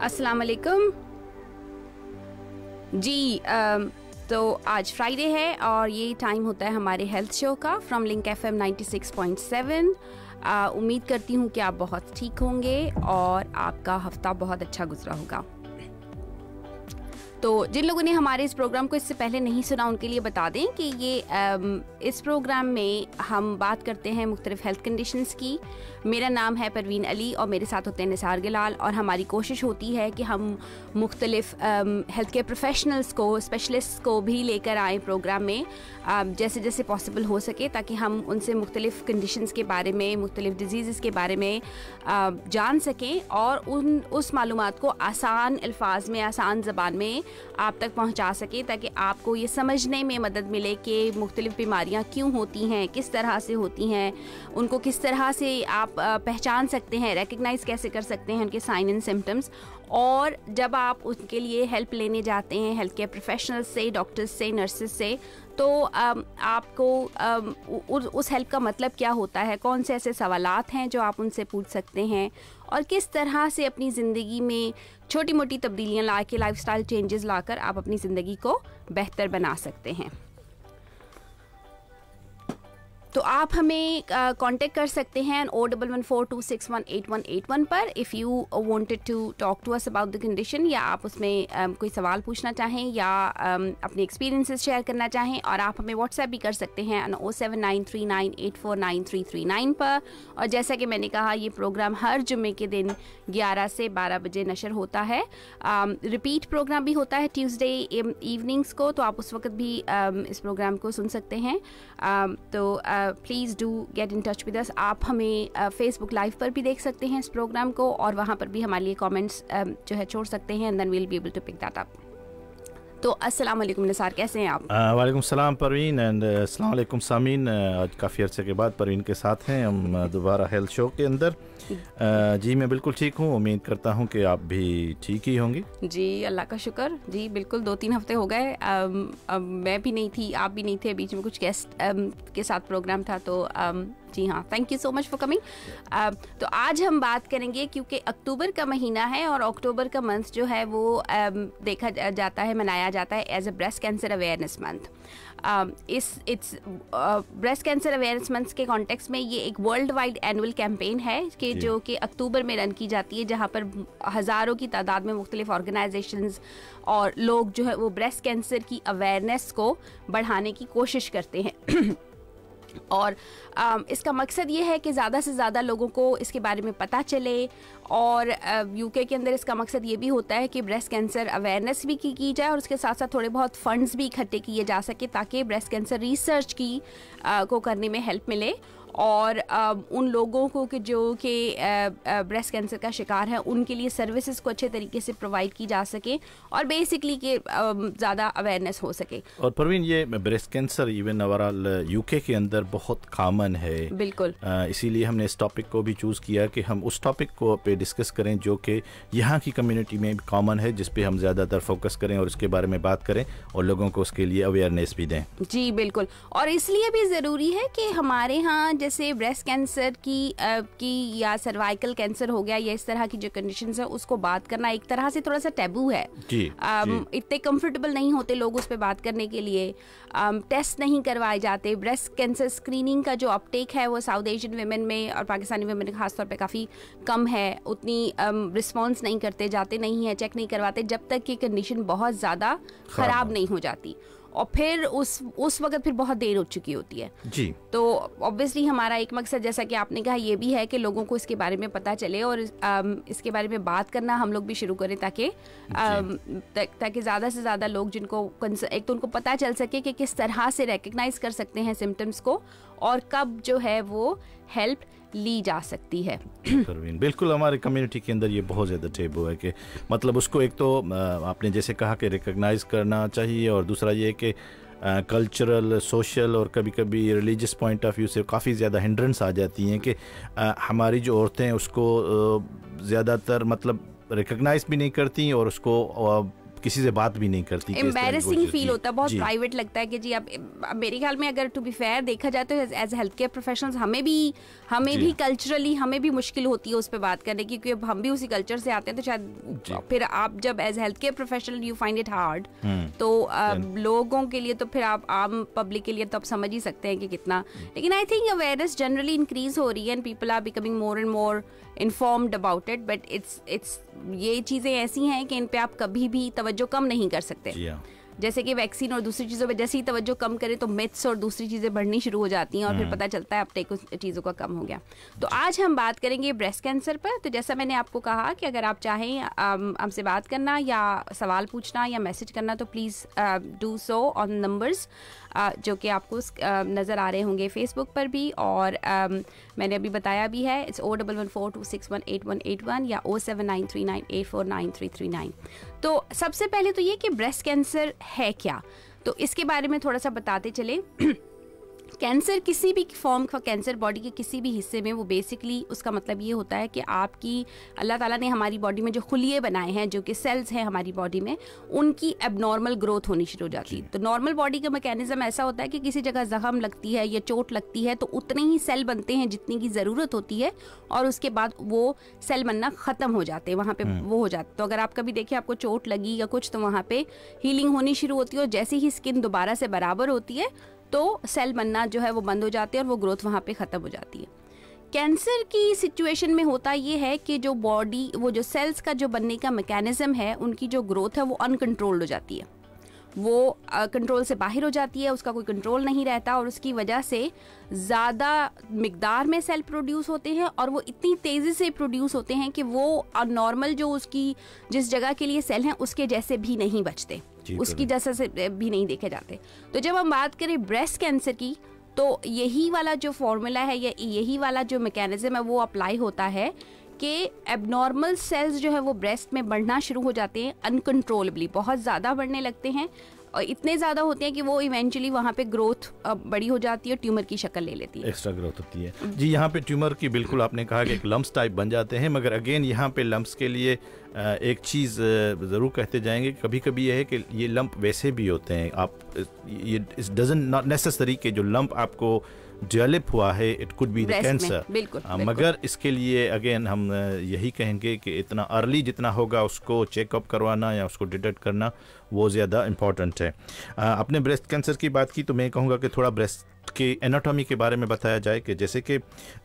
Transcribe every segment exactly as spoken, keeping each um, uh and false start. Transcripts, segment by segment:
अस्सलाम वालेकुम जी। uh, तो आज फ्राइडे है और ये टाइम होता है हमारे हेल्थ शो का from Link F M ninety six point seven. उम्मीद करती हूँ कि आप बहुत ठीक होंगे और आपका हफ्ता बहुत अच्छा गुजरा होगा। तो जिन लोगों ने हमारे इस प्रोग्राम को इससे पहले नहीं सुना उनके लिए बता दें कि ये आम, इस प्रोग्राम में हम बात करते हैं मुख्तलिफ हेल्थ कंडीशंस की। मेरा नाम है परवीन अली और मेरे साथ होते हैं निसार गिलाल, और हमारी कोशिश होती है कि हम मुख्तलिफ हेल्थ केयर प्रोफेशनल्स को, स्पेशलिस्ट को भी लेकर आएँ प्रोग्राम में आम, जैसे जैसे पॉसिबल हो सके, ताकि हम उनसे मुख्तलिफ कंडीशंस के बारे में, मुख्तलिफ डिजीज़ के बारे में आ, जान सकें और उन उस मालूमात को आसान अल्फाज में, आसान ज़बान में आप तक पहुंचा सके, ताकि आपको ये समझने में मदद मिले कि मुख्तलिफ बीमारियां क्यों होती हैं, किस तरह से होती हैं, उनको किस तरह से आप पहचान सकते हैं, रिकग्नाइज़ कैसे कर सकते हैं उनके साइन एंड सिम्टम्स। और जब आप उनके लिए हेल्प लेने जाते हैं हेल्थ केयर प्रोफेशनल्स से, डॉक्टर्स से, नर्सेस से, तो आपको उस हेल्प का मतलब क्या होता है, कौन से ऐसे सवालात हैं जो आप उनसे पूछ सकते हैं, और किस तरह से अपनी ज़िंदगी में छोटी मोटी तब्दीलियां ला के, लाइफस्टाइल चेंजेस लाकर आप अपनी ज़िंदगी को बेहतर बना सकते हैं। तो आप हमें कांटेक्ट uh, कर सकते हैं O double one four two six one eight one eight one पर if you wanted to talk to us about the condition, या आप उसमें um, कोई सवाल पूछना चाहें या um, अपने एक्सपीरियंसेस शेयर करना चाहें। और आप हमें व्हाट्सएप भी कर सकते हैं O seven nine three nine eight four nine three three nine पर। और जैसा कि मैंने कहा, ये प्रोग्राम हर जुम्मे के दिन ग्यारह से बारह बजे नशर होता है। रिपीट um, प्रोग्राम भी होता है ट्यूसडे इवनिंग्स को, तो आप उस वक्त भी um, इस प्रोग्राम को सुन सकते हैं। um, तो uh, please do get in touch with us. आप हमें फेसबुक लाइव पर भी देख सकते हैं इस प्रोग्राम को, और वहाँ पर भी हमारे लिए कमेंट्स जो है छोड़ सकते हैं, and then we will be able to pick that up. तो अस्सलाम वालेकुम निसार, कैसे हैं आप? वालेकुम सलाम परवीन, एंड अस्सलाम वालेकुम सामीन। आज काफ़ी अर्से के बाद परवीन के साथ हैं हम दोबारा हेल्थ शो के अंदर। आ, जी मैं बिल्कुल ठीक हूँ, उम्मीद करता हूँ कि आप भी ठीक ही होंगी। जी अल्लाह का शुक्र। जी बिल्कुल, दो तीन हफ्ते हो गए, मैं भी नहीं थी, आप भी नहीं थे, बीच में कुछ गेस्ट के साथ प्रोग्राम था। तो um, जी हाँ, thank you so much for coming. तो आज हम बात करेंगे, क्योंकि अक्टूबर का महीना है और अक्टूबर का मंथ जो है वो um, देखा जाता है, मनाया जाता है as a breast cancer awareness month. इस it's breast cancer awareness month के कॉन्टेक्स्ट में ये एक वर्ल्ड वाइड एनुअल कैंपेन है कि जो कि अक्टूबर में रन की जाती है, जहाँ पर हज़ारों की तादाद में मुख्तलिफ ऑर्गेनाइजेशंस और लोग जो है वो ब्रेस्ट कैंसर की अवेयरनेस को बढ़ाने की कोशिश करते हैं। और आ, इसका मकसद ये है कि ज़्यादा से ज़्यादा लोगों को इसके बारे में पता चले, और यूके के अंदर इसका मकसद ये भी होता है कि ब्रेस्ट कैंसर अवेयरनेस भी की, की जाए, और उसके साथ साथ थोड़े बहुत फंड्स भी इकट्ठे किए जा सके, ताकि ब्रेस्ट कैंसर रिसर्च की आ, को करने में हेल्प मिले, और आ, उन लोगों को कि जो कि ब्रेस्ट कैंसर का शिकार है उनके लिए सर्विसेज को अच्छे तरीके से प्रोवाइड की जा सके, और बेसिकली कि ज़्यादा अवेयरनेस हो सके। और परवीन, ये breast cancer even overall UK के अंदर बहुत कॉमन है। बिल्कुल, इसीलिए हमने इस टॉपिक को भी चूज़ किया कि हम उस टॉपिक को पे डिस्कस करें जो कि यहाँ की कम्युनिटी में भी कॉमन है, जिस पे हम ज़्यादातर फोकस करें और उसके बारे में बात करें और लोगों को उसके लिए अवेयरनेस भी दें। जी बिल्कुल, और इसलिए भी ज़रूरी है कि हमारे यहाँ जैसे ब्रेस्ट कैंसर की आ, की या सर्वाइकल कैंसर हो गया, या इस तरह की जो कंडीशंस है उसको बात करना एक तरह से थोड़ा सा टैबू है। जी, आ, जी। इतने कंफर्टेबल नहीं होते लोग उस पर बात करने के लिए, आ, टेस्ट नहीं करवाए जाते। ब्रेस्ट कैंसर स्क्रीनिंग का जो अपटेक है वो साउथ एशियन वेमेन में और पाकिस्तानी वेमेन में खासतौर पे काफ़ी कम है, उतनी रिस्पॉन्स नहीं करते, जाते नहीं है, चेक नहीं करवाते जब तक कि कंडीशन बहुत ज़्यादा ख़राब नहीं हो जाती, और फिर उस उस वक्त फिर बहुत देर हो चुकी होती है। जी, तो ऑब्वियसली हमारा एक मकसद, जैसा कि आपने कहा, ये भी है कि लोगों को इसके बारे में पता चले और आम, इसके बारे में बात करना हम लोग भी शुरू करें, ताकि ताकि ज़्यादा से ज़्यादा लोग जिनको एक तो उनको पता चल सके कि किस तरह से रिकग्नाइज कर सकते हैं सिम्टम्स को, और कब जो है वो हेल्प ली जा सकती है। बिल्कुल, हमारे कम्युनिटी के अंदर ये बहुत ज़्यादा टेबू है कि मतलब उसको एक तो आपने जैसे कहा कि रिकग्नाइज करना चाहिए, और दूसरा ये कि कल्चरल, सोशल और कभी कभी रिलीजियस पॉइंट ऑफ व्यू से काफ़ी ज़्यादा हिंड्रेंस आ जाती हैं कि आ, हमारी जो औरतें उसको ज़्यादातर मतलब रिकग्नाइज भी नहीं करती और उसको किसी से बात भी नहीं करती, एम्बैरेसिंग फील होता है, बहुत प्राइवेट लगता है कि जी अब मेरे ख्याल में अगर टू बी फेयर देखा जाए तो एज हेल्थ केयर प्रोफेशनल्स हमें भी हमें भी कल्चरली हमें भी मुश्किल होती है उस पर बात करने की, क्योंकि हम भी उसी कल्चर से आते हैं, तो शायद फिर आप जब as health care professional you find it hard, तो लोगों के लिए तो फिर आप आम पब्लिक के लिए तो आप समझ ही सकते हैं कि कितना, लेकिन I think awareness generally increase हो रही है and people are becoming more and more informed about it, but it's it's ये चीज़ें ऐसी हैं कि इन पे आप कभी भी तवज्जो कम नहीं कर सकते। जैसे कि वैक्सीन और दूसरी चीज़ों पे जैसे ही तवज्जो कम करे तो मिथ्स और दूसरी चीज़ें बढ़नी शुरू हो जाती हैं और फिर पता चलता है अब तक कुछ चीज़ों का कम हो गया। तो आज हम बात करेंगे ब्रेस्ट कैंसर पर। तो जैसा मैंने आपको कहा कि अगर आप चाहें हमसे बात करना या सवाल पूछना या मैसेज करना तो please do so on numbers जो कि आपको नज़र आ रहे होंगे फेसबुक पर भी, और um, मैंने अभी बताया भी है, it's O double one four two six one eight one eight one या O seven nine three nine eight four nine three three nine. तो सबसे पहले तो ये कि ब्रेस्ट कैंसर है क्या, तो इसके बारे में थोड़ा सा बताते चले। कैंसर किसी भी फॉर्म का कैंसर बॉडी के किसी भी हिस्से में, वो बेसिकली उसका मतलब ये होता है कि आपकी अल्लाह ताला ने हमारी बॉडी में जो खुलिये बनाए हैं, जो कि सेल्स हैं हमारी बॉडी में, उनकी एबनॉर्मल ग्रोथ होनी शुरू हो जाती है। तो नॉर्मल बॉडी का मैकेनिज्म ऐसा होता है कि किसी जगह जख्म लगती है या चोट लगती है तो उतने ही सेल बनते हैं जितनी की ज़रूरत होती है, और उसके बाद वो सेल बनना ख़त्म हो जाते हैं, वहाँ पे वो हो जाते। तो अगर आप कभी देखिए आपको चोट लगी या कुछ, तो वहाँ पे हीलिंग होनी शुरू होती है, और जैसे ही स्किन दोबारा से बराबर होती है तो सेल बनना जो है वो बंद हो जाती है और वो ग्रोथ वहाँ पे ख़त्म हो जाती है। कैंसर की सिचुएशन में होता ये है कि जो बॉडी, वो जो सेल्स का जो बनने का मैकेनिज्म है, उनकी जो ग्रोथ है वो अनकंट्रोल्ड हो जाती है, वो कंट्रोल uh, से बाहर हो जाती है, उसका कोई कंट्रोल नहीं रहता, और उसकी वजह से ज़्यादा मिकदार में सेल प्रोड्यूस होते हैं, और वो इतनी तेज़ी से प्रोड्यूस होते हैं कि वो नॉर्मल जो उसकी जिस जगह के लिए सेल हैं उसके जैसे भी नहीं बचते, उसकी जैसे से भी नहीं देखे जाते। तो जब हम बात करें ब्रेस्ट कैंसर की, तो यही वाला जो फॉर्मूला है या यही वाला जो मैकेनिज्म है वो अप्लाई होता है कि एबनॉर्मल सेल्स जो है वो ब्रेस्ट में बढ़ना शुरू हो जाते हैं अनकंट्रोलेबली, बहुत ज़्यादा बढ़ने लगते हैं, और इतने ज़्यादा होते हैं कि वो इवेंचुअली वहाँ पे ग्रोथ बड़ी हो जाती है, ट्यूमर की शक्ल ले लेती है, एक्स्ट्रा ग्रोथ होती है। जी, यहाँ पे ट्यूमर की बिल्कुल आपने कहा कि एक लम्प्स टाइप बन जाते हैं, मगर अगेन यहाँ पे लम्प्स के लिए एक चीज़ ज़रूर कहते जाएंगे, कभी कभी ये है कि ये लम्प वैसे भी होते हैं, आप ये इट्स डजंट नॉट नेसेसरी कि जो लम्प आपको डेवलप हुआ है it could be the cancer, मगर इसके लिए अगेन हम यही कहेंगे कि इतना अर्ली जितना होगा उसको चेकअप करवाना या उसको डिटेक्ट करना वो ज़्यादा इम्पॉर्टेंट है। आपने ब्रेस्ट कैंसर की बात की तो मैं कहूँगा कि थोड़ा ब्रेस्ट के एनाटॉमी के बारे में बताया जाए, कि जैसे कि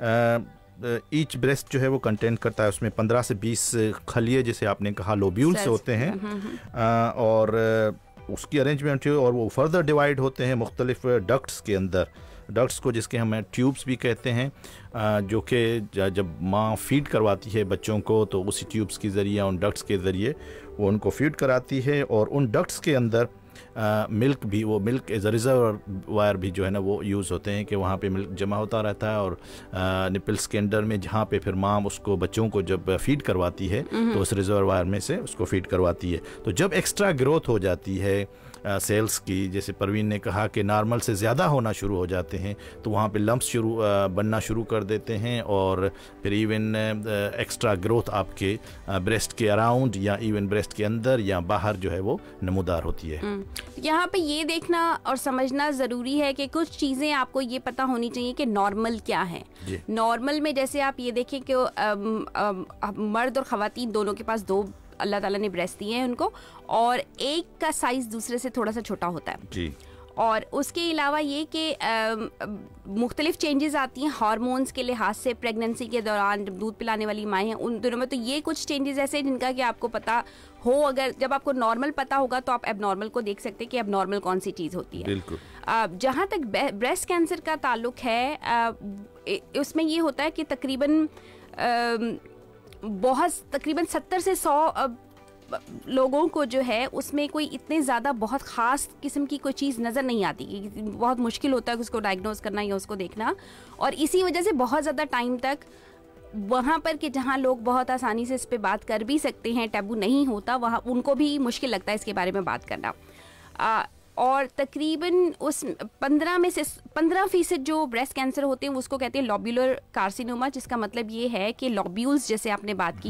ईच ब्रेस्ट जो है वो कंटेंट करता है, उसमें पंद्रह से बीस खलिए जिसे आपने कहा लोब्यूल्स होते हैं, आ, और उसकी अरेंजमेंट और वो फर्दर डिवाइड होते हैं मुख्तलिफ डक्ट्स के अंदर, डक्ट्स को जिसके हम ट्यूब्स भी कहते हैं, जो कि जब माँ फीड करवाती है बच्चों को तो उसी ट्यूब्स के ज़रिए, उन डक्ट्स के ज़रिए वो उनको फीड कराती है, और उन डक्ट्स के अंदर मिल्क भी, वो मिल्क एज अ रिजर्वायर भी जो है ना वो यूज़ होते हैं कि वहाँ पे मिल्क जमा होता रहता है, और निपल्स के अंदर में जहाँ पे फिर माँ उसको बच्चों को जब फीड करवाती है तो उस रिजर्वायर में से उसको फीड करवाती है। तो जब एक्स्ट्रा ग्रोथ हो जाती है सेल्स की, जैसे परवीन ने कहा कि नॉर्मल से ज़्यादा होना शुरू हो जाते हैं, तो वहाँ पे लम्प्स शुरू बनना शुरू कर देते हैं, और फिर इवन एक्स्ट्रा ग्रोथ आपके ब्रेस्ट के अराउंड या इवन ब्रेस्ट के अंदर या बाहर जो है वो नमूदार होती है। यहाँ पे ये देखना और समझना ज़रूरी है कि कुछ चीज़ें आपको ये पता होनी चाहिए कि नॉर्मल क्या है। नॉर्मल में जैसे आप ये देखें कि मर्द और ख़वातीन दोनों के पास दो अल्लाह ताला ने ब्रेस्ट दिए हैं उनको, और एक का साइज़ दूसरे से थोड़ा सा छोटा होता है जी। और उसके अलावा ये कि मुख्तलिफ चेंजेस आती हैं हार्मोन्स के लिहाज से, प्रेगनेंसी के दौरान जब दूध पिलाने वाली माएँ हैं उन दोनों में, तो ये कुछ चेंजेस ऐसे जिनका कि आपको पता हो, अगर जब आपको नॉर्मल पता होगा तो आप एबनॉर्मल को देख सकते हैं कि एबनॉर्मल कौन सी चीज़ होती है। बिल्कुल। जहाँ तक ब्रेस्ट कैंसर का ताल्लुक है, उसमें ये होता है कि तकरीबन बहुत तकरीबन सत्तर से सौ लोगों को जो है उसमें कोई इतने ज़्यादा बहुत ख़ास किस्म की कोई चीज़ नज़र नहीं आती, बहुत मुश्किल होता है उसको डायग्नोज करना या उसको देखना, और इसी वजह से बहुत ज़्यादा टाइम तक वहाँ पर कि जहाँ लोग बहुत आसानी से इस पे बात कर भी सकते हैं, टैबू नहीं होता, वहाँ उनको भी मुश्किल लगता है इसके बारे में बात करना। आ, और तकरीबन उस पंद्रह में से पंद्रह फीसद जो ब्रेस्ट कैंसर होते हैं उसको कहते हैं लॉब्यूलर कार्सिनोमा, जिसका मतलब ये है कि लॉब्यूल्स जैसे आपने बात की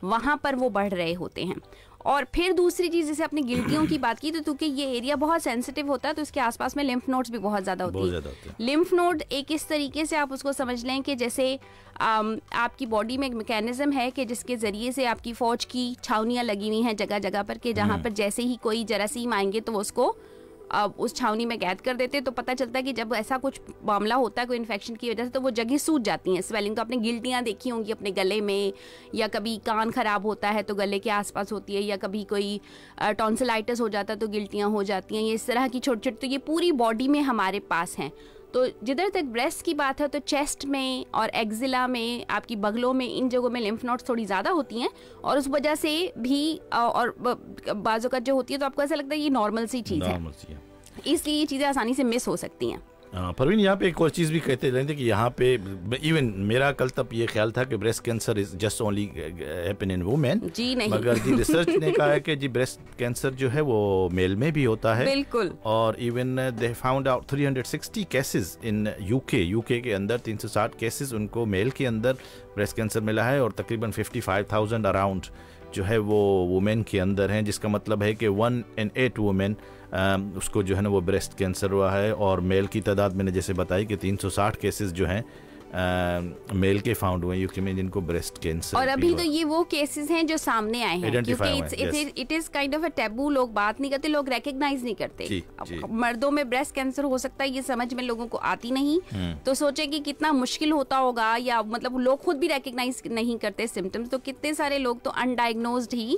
वहाँ पर वो बढ़ रहे होते हैं. और फिर दूसरी चीज़, जैसे अपनी गिल्टियों की बात की, तो क्योंकि ये एरिया बहुत सेंसिटिव होता है तो इसके आसपास में लिम्फ नोड्स भी बहुत ज़्यादा होती है. लिम्फ नोड एक इस तरीके से आप उसको समझ लें कि जैसे आम, आपकी बॉडी में एक मैकेनिज्म है कि जिसके ज़रिए से आपकी फ़ौज की छावनियाँ लगी हुई हैं जगह जगह पर, कि जहाँ पर जैसे ही कोई जरासीम आएंगे तो वो उसको अब उस छावनी में कैद कर देते हैं. तो पता चलता है कि जब ऐसा कुछ मामला होता है कोई इन्फेक्शन की वजह से, तो वो जगह सूज जाती हैं. स्वेलिंग तो आपने गिल्टियाँ देखी होंगी अपने गले में, या कभी कान ख़राब होता है तो गले के आसपास होती है, या कभी कोई टॉन्सिलाइटिस हो जाता है तो गिल्टियाँ हो जाती हैं. ये इस तरह की छोटी छोटी, तो ये पूरी बॉडी में हमारे पास हैं. तो जिधर तक ब्रेस्ट की बात है तो चेस्ट में और एक्जिला में, आपकी बगलों में, इन जगहों में लिम्फ नोड्स थोड़ी ज़्यादा होती हैं, और उस वजह से भी और बाजू का जो होती है तो आपको ऐसा लगता है ये नॉर्मल सी चीज़ है, इसलिए ये चीज़ें आसानी से मिस हो सकती हैं. परवीन, यहाँ पे एक और चीज़ भी कहते रहते कि यहाँ पे इवन मेरा कल तक ये ख्याल था कि breast cancer is just only happen in women. जी नहीं, मगर जी रिसर्च ने कहा है कि जी ब्रेस्ट कैंसर जो है वो मेल में भी होता है. बिल्कुल. और even they found out three hundred sixty cases in UK. UK के अंदर तीन सौ साठ केसेस उनको मेल के अंदर ब्रेस्ट कैंसर मिला है, और तकरीबन फिफ्टी फाइव थाउजेंड अराउंड जो है वो वुमेन के अंदर हैं, जिसका मतलब है कि वन इन एट वुमेन उसको जो है ना वो ब्रेस्ट कैंसर हुआ है. और मेल की तादाद मैंने जैसे बताई कि तीन सौ साठ केसेस जो हैं मेल के फाउंड हुए यूके में जिनको ब्रेस्ट कैंसर. और अभी तो ये वो केसेस हैं जो सामने आए हैं, क्योंकि it is kind of a taboo. लोग बात नहीं करते, लोग रिकॉग्नाइज नहीं करते. जी, जी. मर्दों में ब्रेस्ट कैंसर हो सकता है ये समझ में लोगों को आती नहीं, तो सोचे कि कितना मुश्किल होता होगा, या मतलब लोग खुद भी रिकॉग्नाइज नहीं करते सिम्टम्स. तो कितने सारे लोग तो अनडायग्नोज्ड ही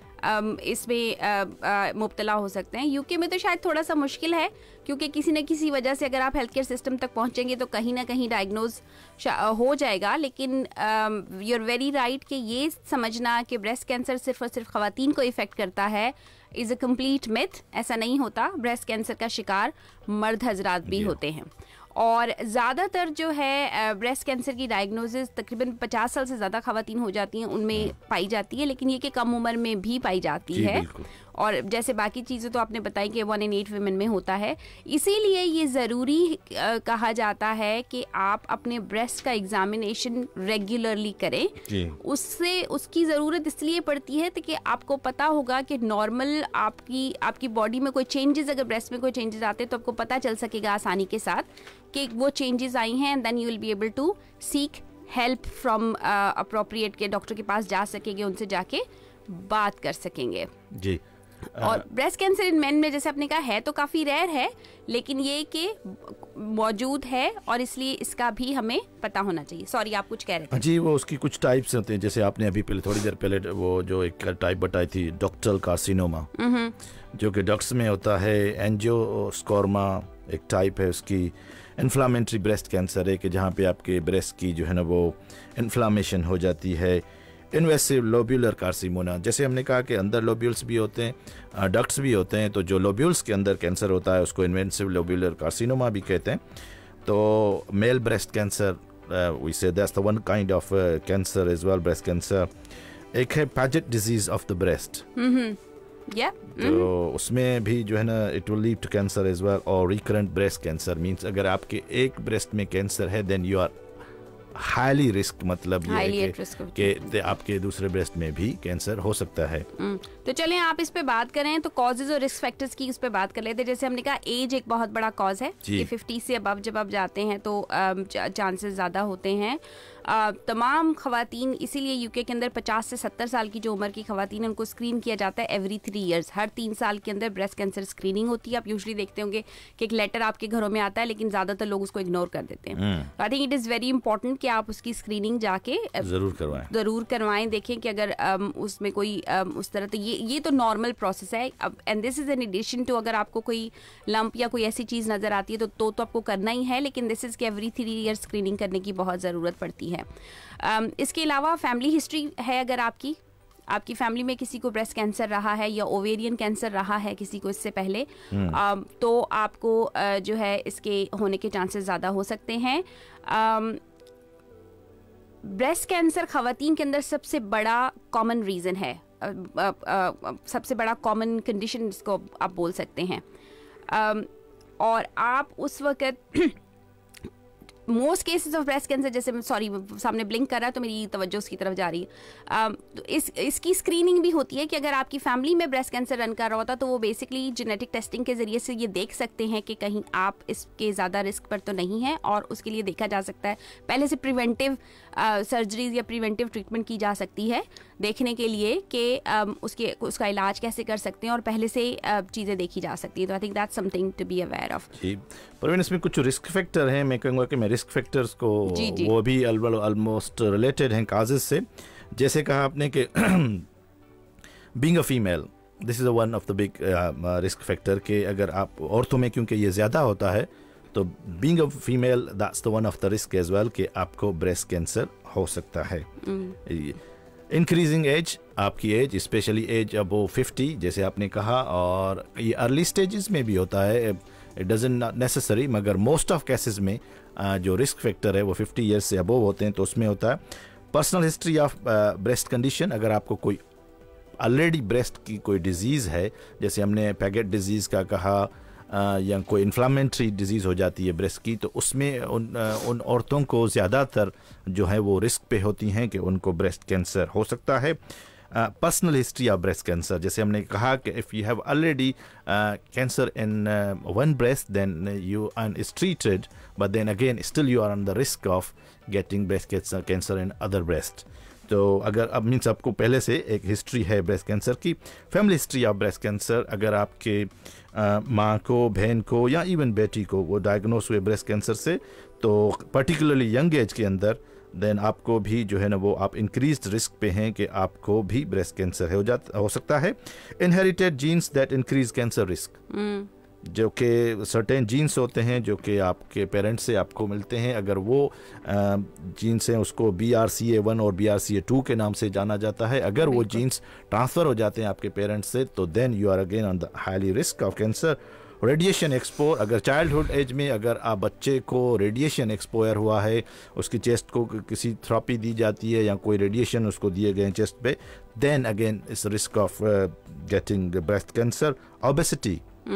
इसमें मुब्तला हो सकते हैं. यूके में तो शायद थोड़ा सा मुश्किल है, क्योंकि किसी न किसी वजह से अगर आप हेल्थ केयर सिस्टम तक पहुंचेंगे तो कहीं ना कहीं डायग्नोज हो जाएगा. लेकिन यू आर वेरी राइट कि ये समझना कि ब्रेस्ट कैंसर सिर्फ और सिर्फ ख़वातीन को इफ़ेक्ट करता है इज़ अ कम्प्लीट मिथ. ऐसा नहीं होता. ब्रेस्ट कैंसर का शिकार मर्द हजरात भी होते हैं, और ज़्यादातर जो है ब्रेस्ट कैंसर की डायग्नोसिस तकरीबन पचास साल से ज़्यादा ख़वातीन हो जाती हैं उनमें पाई जाती है, लेकिन ये कि कम उम्र में भी पाई जाती है. और जैसे बाकी चीज़ें तो आपने बताई कि वन इन एट वुमेन में होता है. इसीलिए ये ज़रूरी कहा जाता है कि आप अपने ब्रेस्ट का एग्जामिनेशन रेगुलरली करें. उससे उसकी ज़रूरत इसलिए पड़ती है कि आपको पता होगा कि नॉर्मल आपकी आपकी बॉडी में कोई चेंजेस, अगर ब्रेस्ट में कोई चेंजेस आते हैं तो आपको पता चल सकेगा आसानी के साथ कि वो चेंजेस आई हैं, and then you will be able to seek help from appropriate के डॉक्टर के पास जा सकेंगे, उनसे जाके बात कर सकेंगे. जी. और ब्रेस्ट कैंसर इन मेन में जैसे आपने कहा है तो काफ़ी रेयर है, लेकिन ये कि मौजूद है और इसलिए इसका भी हमें पता होना चाहिए. सॉरी, आप कुछ कह रहे थे. जी, वो उसकी कुछ टाइप्स होते हैं, जैसे आपने अभी पहले थोड़ी देर पहले वो जो एक टाइप बताई थी डक्टल कार्सिनोमा, जो कि डक्ट्स में होता है. एंजियोस्कोरमा एक टाइप है उसकी. इन्फ्लामेटरी ब्रेस्ट कैंसर है कि जहाँ पे आपके ब्रेस्ट की जो है ना वो इन्फ्लामेशन हो जाती है. इन्वेसिव लोब्यूलर कार्सिनोमा, जैसे हमने कहा कि अंदर लोब्यूल्स भी होते हैं, डक्ट्स भी होते हैं, तो जो लोब्यूल्स के अंदर कैंसर होता है उसको इन्वेसिव लोब्यूलर कार्सिनोमा भी कहते हैं. तो male breast cancer, we say that's the one kind of cancer as well, breast cancer. एक है Paget disease of the breast, तो उसमें भी जो है ना it will lead to cancer as well. और रिकरेंट ब्रेस्ट कैंसर मींस अगर आपके एक ब्रेस्ट में कैंसर है then you are highly risk, मतलब ये कि, कि आपके दूसरे ब्रेस्ट में भी कैंसर हो सकता है. तो चलें आप इस पे बात करें तो कॉजेज और रिस्क फैक्टर्स की इस पे बात कर लेते हैं. जैसे हमने कहा एज एक बहुत बड़ा कॉज है कि फिफ्टी से अबव जब आप जाते हैं तो चांसेस ज़्यादा होते हैं. Uh, तमाम ख़वातीन, इसीलिए यूके के अंदर पचास से सत्तर साल की जो उम्र की ख़वातीन उनको स्क्रीन किया जाता है एवरी थ्री इयर्स. हर तीन साल के अंदर ब्रेस्ट कैंसर स्क्रीनिंग होती है. आप यूजुअली देखते होंगे कि एक लेटर आपके घरों में आता है, लेकिन ज़्यादातर लोग उसको इग्नोर कर देते हैं. I think it is very important कि आप उसकी स्क्रीनिंग जाके ज़रूर करवाएं ज़रूर करवाएं देखें कि अगर um, उसमें कोई um, उस तरह, तो ये ये तो नॉर्मल प्रोसेस है. अब and this is in addition to अगर आपको कोई लंप या कोई ऐसी चीज़ नज़र आती है तो तो, तो आपको करना ही है, लेकिन दिस इज़ कि एवरी थ्री ईयर्स स्क्रीनिंग करने की बहुत ज़रूरत पड़ती है. Um, इसके अलावा फैमिली हिस्ट्री है, अगर आपकी आपकी फैमिली में किसी को ब्रेस्ट कैंसर रहा है या ओवेरियन कैंसर रहा है किसी को इससे पहले, um, तो आपको uh, जो है इसके होने के चांसेस ज़्यादा हो सकते हैं. um, ब्रेस्ट कैंसर ख़वातीन के अंदर सबसे बड़ा कॉमन रीज़न है, uh, uh, uh, सबसे बड़ा कॉमन कंडीशन जिसको आप बोल सकते हैं. um, और आप उस वक़्त most cases of breast cancer, जैसे सॉरी सामने ब्लिंक कर रहा है तो मेरी तवज्जो उसकी तरफ जा रही है, uh, तो इस इसकी स्क्रीनिंग भी होती है कि अगर आपकी फैमिली में ब्रेस्ट कैंसर रन कर रहा होता तो वो बेसिकली जेनेटिक टेस्टिंग के ज़रिए से ये देख सकते हैं कि कहीं आप इसके ज़्यादा रिस्क पर तो नहीं हैं, और उसके लिए देखा जा सकता है, पहले से प्रिवेंटिव सर्जरीज या प्रिवेंटिव ट्रीटमेंट की जा सकती है देखने के लिए कि um, उसके उसका इलाज कैसे कर सकते हैं, और पहले से uh, चीज़ें देखी जा सकती है। तो I think that's something to be aware of. जी परवीन, इसमें कुछ रिस्क फैक्टर हैं, मैं कहूँगा कि मैं रिस्क फैक्टर्स को जी, जी. वो भी ऑलमोस्ट रिलेटेड हैं काजेस से। जैसे कहा आपने कि being a female, this is one of the big risk factor कि अगर आप औरतों में, क्योंकि ये ज़्यादा होता है, तो being a female that's the one of the risk as well कि आपको ब्रेस्ट कैंसर हो सकता है। इंक्रीजिंग एज, आपकी एज स्पेशली एज अब वो फिफ्टी जैसे आपने कहा, और ये अर्ली स्टेजेस में भी होता है, इट डजंट नेसेसरी, मगर मोस्ट ऑफ केसेस में uh, जो रिस्क फैक्टर है वो फिफ्टी ईयर्स से अबोव होते हैं, तो उसमें होता है personal history of breast condition. अगर आपको कोई ऑलरेडी ब्रेस्ट की कोई डिजीज़ है, जैसे हमने पैगेट डिजीज़ का कहा, Uh, या कोई इन्फ्लामेटरी डिजीज़ हो जाती है ब्रेस्ट की, तो उसमें उन uh, उन औरतों को ज़्यादातर जो है वो रिस्क पे होती हैं कि उनको ब्रेस्ट कैंसर हो सकता है। Personal history of breast cancer, जैसे हमने कहा कि if you have already cancer in one breast then you are is treated, but then again still you are on the risk of getting breast cancer in other breast. तो अगर अब means आपको पहले से एक हिस्ट्री है breast cancer की, family history of breast cancer, अगर आपके माँ को, बहन को या इवन बेटी को वो डायग्नोस हुए ब्रेस्ट कैंसर से, तो पर्टिकुलरली यंग एज के अंदर, देन आपको भी जो है ना वो आप इंक्रीज्ड रिस्क पे हैं कि आपको भी ब्रेस्ट कैंसर हो जाता हो सकता है। Inherited genes that increase cancer risk, जो कि सर्टेन जीन्स होते हैं जो कि आपके पेरेंट्स से आपको मिलते हैं, अगर वो जीन्स हैं उसको B R C A one और B R C A two के नाम से जाना जाता है। अगर वो जीन्स ट्रांसफ़र हो जाते हैं आपके पेरेंट्स से, तो then you are again on the highly risk of cancer. Radiation exposure, अगर चाइल्डहुड एज में अगर आप बच्चे को रेडिएशन एक्सपोयर हुआ है, उसकी चेस्ट को किसी थेरेपी दी जाती है या कोई रेडिएशन उसको दिए गए चेस्ट पे, then again is risk of getting breast cancer. Obesity,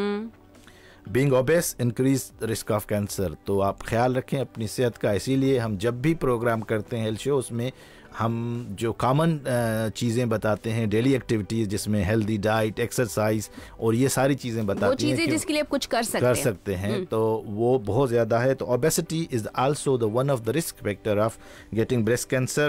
being obese increase risk of cancer. तो आप ख्याल रखें अपनी सेहत का, इसीलिए हम जब भी प्रोग्राम करते हैं हेल्थ शो, उसमें हम जो कॉमन चीज़ें बताते हैं, डेली एक्टिविटीज़ जिसमें हेल्दी डाइट, एक्सरसाइज और ये सारी चीज़ें बताते हैं, वो चीज़ें जिसके लिए आप कुछ कर सकते कर सकते हैं, तो वो बहुत ज़्यादा है। तो obesity is also the one of the risk factor of getting breast cancer.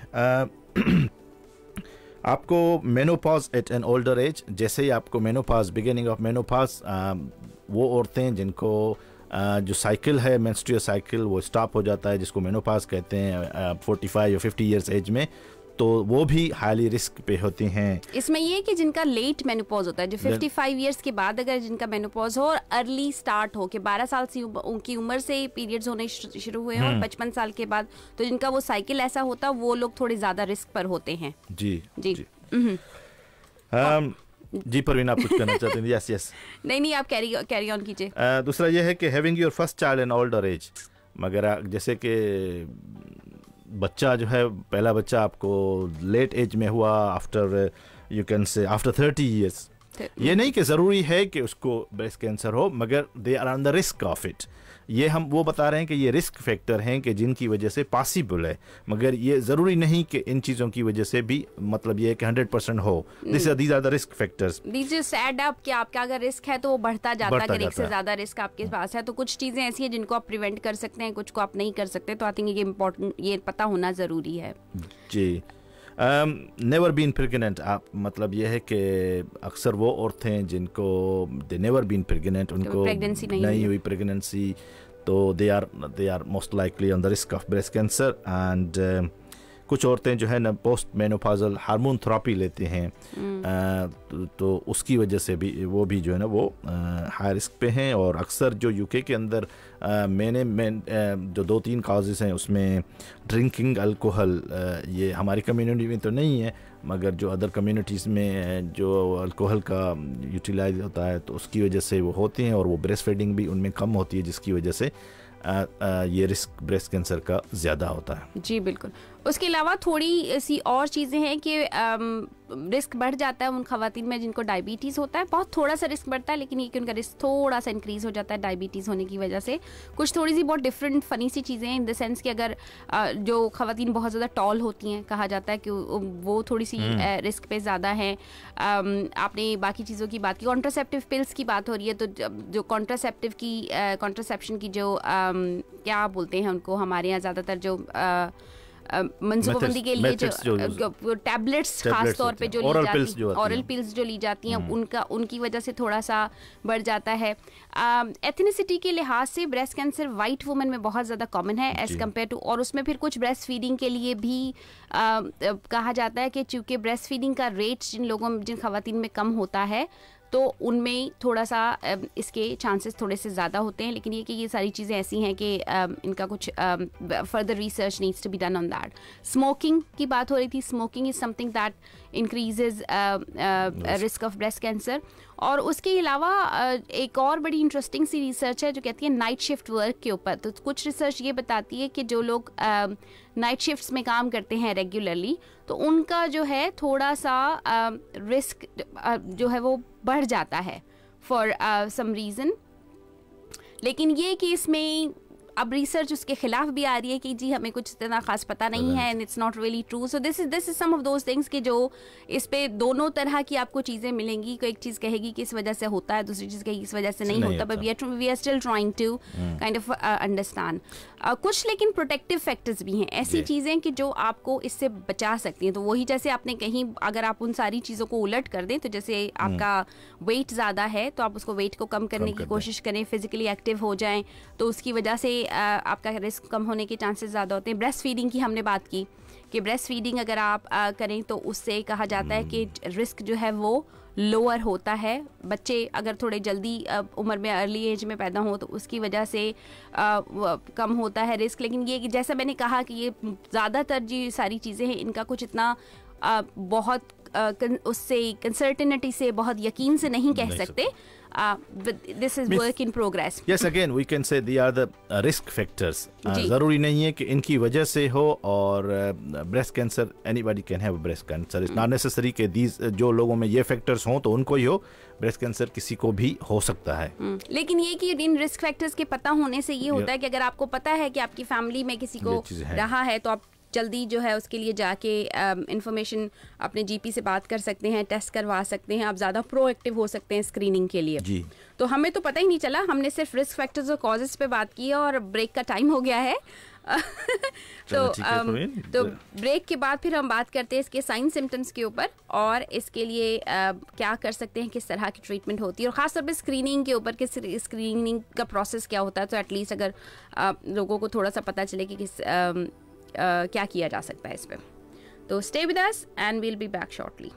आपको menopause at an older age, जैसे ही आपको मेनोपॉज, बिगिनिंग ऑफ मेनोपॉज, वो औरतें जिनको uh, जो साइकिल है मेंस्ट्रुअल साइकिल वो स्टॉप हो जाता है, जिसको मेनोपॉज कहते हैं फोर्टी फाइव या फिफ्टी ईयर्स एज में, तो वो भी हाईली रिस्क पे होती हैं। इसमें ये कि जिनका लेट मेनोपॉज होता है, जो फिफ्टी फाइव इयर्स के बाद अगर जिनका मेनोपॉज हो और अर्ली स्टार्ट हो, कि बारह साल से उनकी उम्र से पीरियड्स होने शुरू हुए हैं और पचपन साल के बाद, तो जिनका वो साइकिल ऐसा होता, वो लोग थोड़े ज्यादा रिस्क पर होते हैं। जी जी, जी, um, जी परवीन, आप कुछ कहना चाहते हैं? यस यस नहीं नहीं, आप कैरी कैरी ऑन कीजिए। दूसरा ये है कि having your first child in older age, मगर जैसे कि बच्चा जो है, पहला बच्चा आपको लेट एज में हुआ, after you can say after thirty years, ये नहीं कि ज़रूरी है कि उसको ब्रेस्ट कैंसर हो, मगर they are on the risk of it. ये हम वो बता रहे हैं कि ये रिस्क फैक्टर हैं कि जिनकी वजह से पॉसिबल है, मगर ये ज़रूरी नहीं कि इन चीज़ों की वजह से भी, मतलब ये कि हंड्रेड परसेंट हो। This these are the risk factors. These just add up कि आपका अगर रिस्क है तो वो बढ़ता जाता है, अगर एक से ज़्यादा रिस्क आपके पास है, तो कुछ चीज़ें ऐसी हैं जिनको आप प्रिवेंट कर सकते हैं, कुछ को आप नहीं कर सकते। तो आई थिंक ये इम्पोर्टेंट, ये पता होना ज़रूरी है। जी। नेवर बीन प्रेग्नेंट, आप मतलब ये है कि अक्सर वो औरतें जिनको दे नेवर बीन प्रेग्नेंट, उनको प्रेगनेंसी नहीं, नहीं हुई प्रेगनेंसी, तो they are they are most likely on the risk of breast cancer. And कुछ औरतें जो है ना पोस्ट मेनोपॉजल हार्मोन थेरेपी लेते हैं, आ, तो, तो उसकी वजह से भी वो भी जो है ना वो हाई रिस्क पे हैं। और अक्सर जो यूके के अंदर आ, मैंने मैं जो दो तीन काजेस हैं उसमें ड्रिंकिंग अल्कोहल, ये हमारी कम्युनिटी में तो नहीं है, मगर जो अदर कम्युनिटीज़ में जो अल्कोहल का यूटिलाइज होता है तो उसकी वजह से वो होती हैं, और वो ब्रेस्ट फीडिंग भी उनमें कम होती है, जिसकी वजह से आ, आ, ये रिस्क ब्रेस्ट कैंसर का ज़्यादा होता है। जी बिल्कुल। उसके अलावा थोड़ी सी और चीज़ें हैं कि रिस्क बढ़ जाता है उन खवातीन में जिनको डायबिटीज़ होता है, बहुत थोड़ा सा रिस्क बढ़ता है, लेकिन ये कि उनका रिस्क थोड़ा सा इंक्रीज़ हो जाता है डायबिटीज़ होने की वजह से। कुछ थोड़ी सी बहुत डिफरेंट फ़नी सी चीज़ें हैं इन द सेंस कि अगर जो खवातीन बहुत ज़्यादा टॉल होती हैं, कहा जाता है कि वो थोड़ी सी रिस्क पे ज़्यादा हैं। आपने बाकी चीज़ों की बात की, कॉन्ट्रासेप्टिव पिल्स की बात हो रही है, तो जो कॉन्ट्रासेप्टिव की कॉन्ट्रासेप्शन की जो क्या बोलते हैं उनको हमारे यहाँ ज़्यादातर जो मनसूबाबंदी के लिए जो टैबलेट्स खास तौर पे जो ली जाती हैं, ऑरल पिल्स जो ली जाती हैं, उनका उनकी वजह से थोड़ा सा बढ़ जाता है। एथनिसिटी के लिहाज से ब्रेस्ट कैंसर वाइट वुमेन में बहुत ज़्यादा कॉमन है एज़ कम्पेयर टू, और उसमें फिर कुछ ब्रेस्ट फीडिंग के लिए भी आ, कहा जाता है कि चूँकि ब्रेस्ट फीडिंग का रेट जिन लोगों जिन खवातीन में कम होता है तो उनमें थोड़ा सा इसके चांसेस थोड़े से ज़्यादा होते हैं। लेकिन ये कि ये सारी चीज़ें ऐसी हैं कि इनका कुछ further research needs to be done on that. Smoking की बात हो रही थी, smoking is something that increases risk of breast cancer. और उसके अलावा एक और बड़ी इंटरेस्टिंग सी रिसर्च है जो कहती है नाइट शिफ्ट वर्क के ऊपर। तो कुछ रिसर्च ये बताती है कि जो लोग नाइट शिफ्ट्स में काम करते हैं रेगुलरली, तो उनका जो है थोड़ा सा रिस्क जो है वो बढ़ जाता है फॉर सम रीज़न। लेकिन ये कि इसमें अब रिसर्च उसके खिलाफ भी आ रही है कि जी हमें कुछ इतना खास पता नहीं है, and it's not really true. So this is this is some of those things कि जो इस पे दोनों तरह की आपको चीज़ें मिलेंगी। कोई एक चीज़ कहेगी कि इस वजह से होता है, दूसरी चीज़ कहेगी इस वजह से नहीं, नहीं होता, but we are we are still trying to kind of understand कुछ। लेकिन प्रोटेक्टिव फैक्टर्स भी हैं, ऐसी चीज़ें कि जो आपको इससे बचा सकती हैं। तो वही जैसे आपने कहीं अगर आप उन सारी चीज़ों को उलट कर दें, तो जैसे आपका वेट ज़्यादा है तो आप उसको वेट को कम करने की कोशिश करें, फिजिकली एक्टिव हो जाएं, तो उसकी वजह से आपका रिस्क कम होने के चांसेस ज़्यादा होते हैं। ब्रेस्ट फीडिंग की हमने बात की कि ब्रेस्ट फीडिंग अगर आप आ, करें तो उससे कहा जाता है कि रिस्क जो है वो लोअर होता है। बच्चे अगर थोड़े जल्दी उम्र में अर्ली एज में पैदा हों तो उसकी वजह से आ, कम होता है रिस्क। लेकिन ये जैसा मैंने कहा कि ये ज़्यादातर जो सारी चीज़ें हैं इनका कुछ इतना आ, बहुत आ, उससे कंसर्टेनिटी से बहुत यकीन से नहीं कह सकते। Uh, but this is Miss, work in progress. Yes, again we can say they are the uh, risk factors. ज़रूरी नहीं है कि इनकी वजह से हो, और breast cancer anybody can have breast cancer. It's not necessary कि these जो लोगों में ये फैक्टर्स हों तो उनको ही हो, ब्रेस्ट कैंसर किसी को भी हो सकता है। लेकिन ये कि इन रिस्क फैक्टर्स के पता होने से ये होता है कि अगर आपको पता है कि आपकी फैमिली में किसी को रहा है तो आप जल्दी जो है उसके लिए जाके इंफॉर्मेशन अपने जीपी से बात कर सकते हैं, टेस्ट करवा सकते हैं, आप ज़्यादा प्रोएक्टिव हो सकते हैं स्क्रीनिंग के लिए जी। तो हमें तो पता ही नहीं चला, हमने सिर्फ रिस्क फैक्टर्स और कॉजेस पे बात की और ब्रेक का टाइम हो गया है। तो um, तो ब्रेक के बाद फिर हम बात करते हैं इसके साइन सिम्टम्स के ऊपर और इसके लिए uh, क्या कर सकते हैं, किस तरह की ट्रीटमेंट होती है, और ख़ास तौर पे स्क्रीनिंग के ऊपर कि स्क्रीनिंग का प्रोसेस क्या होता है। तो एटलीस्ट अगर uh, लोगों को थोड़ा सा पता चले कि किस uh, Uh, क्या किया जा सकता है इस पे। तो stay with us and we will be back shortly.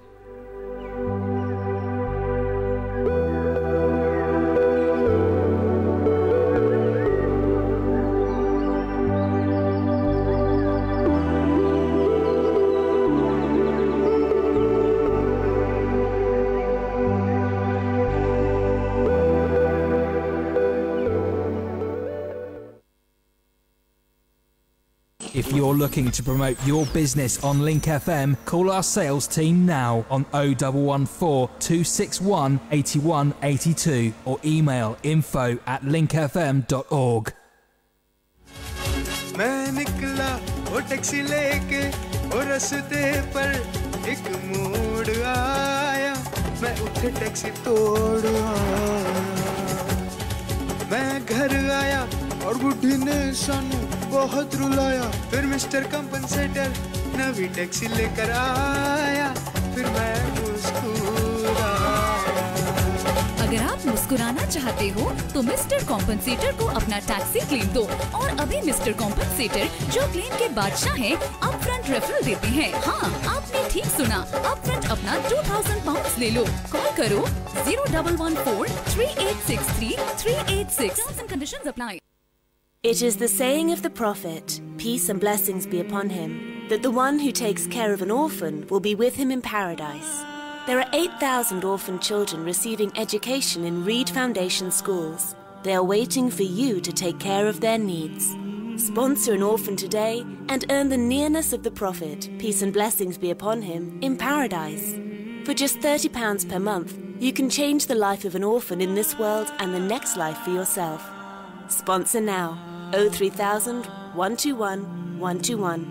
If you're looking to promote your business on Link F M, call our sales team now on oh one one four, two six one, eight one eight two or email info at link f m dot org. मैं निकला वो taxi लेके और रास्ते पर एक मोड़ आया, मैं उठे टैक्सी तोड़ आया, मैं घर आया और बुढ़ी ने सानू बहुत रुलाया, फिर मिस्टर कंपनसेटर नवी टैक्सी लेकर आया, फिर मैं मुस्कुराया। अगर आप मुस्कुराना चाहते हो तो मिस्टर कॉम्पनसेटर को अपना टैक्सी क्लेम दो, और अभी मिस्टर कॉम्पनसेटर जो क्लेम के बादशाह हैं अपफ्रंट रेफरल देते हैं। हाँ, आपने ठीक सुना, अपफ्रंट अपना दो हज़ार पाउंड ले लो। कॉल करो zero one one four, three eight six three, three eight six. Terms and conditions apply. It is the saying of the prophet, peace and blessings be upon him, that the one who takes care of an orphan will be with him in paradise. There are eight thousand orphan children receiving education in Reed Foundation schools. They are waiting for you to take care of their needs. Sponsor an orphan today and earn the nearness of the Prophet, peace and blessings be upon him, in paradise. For just thirty pounds per month, you can change the life of an orphan in this world and the next life for yourself. Sponsor now. oh three thousand, one two one, one two one.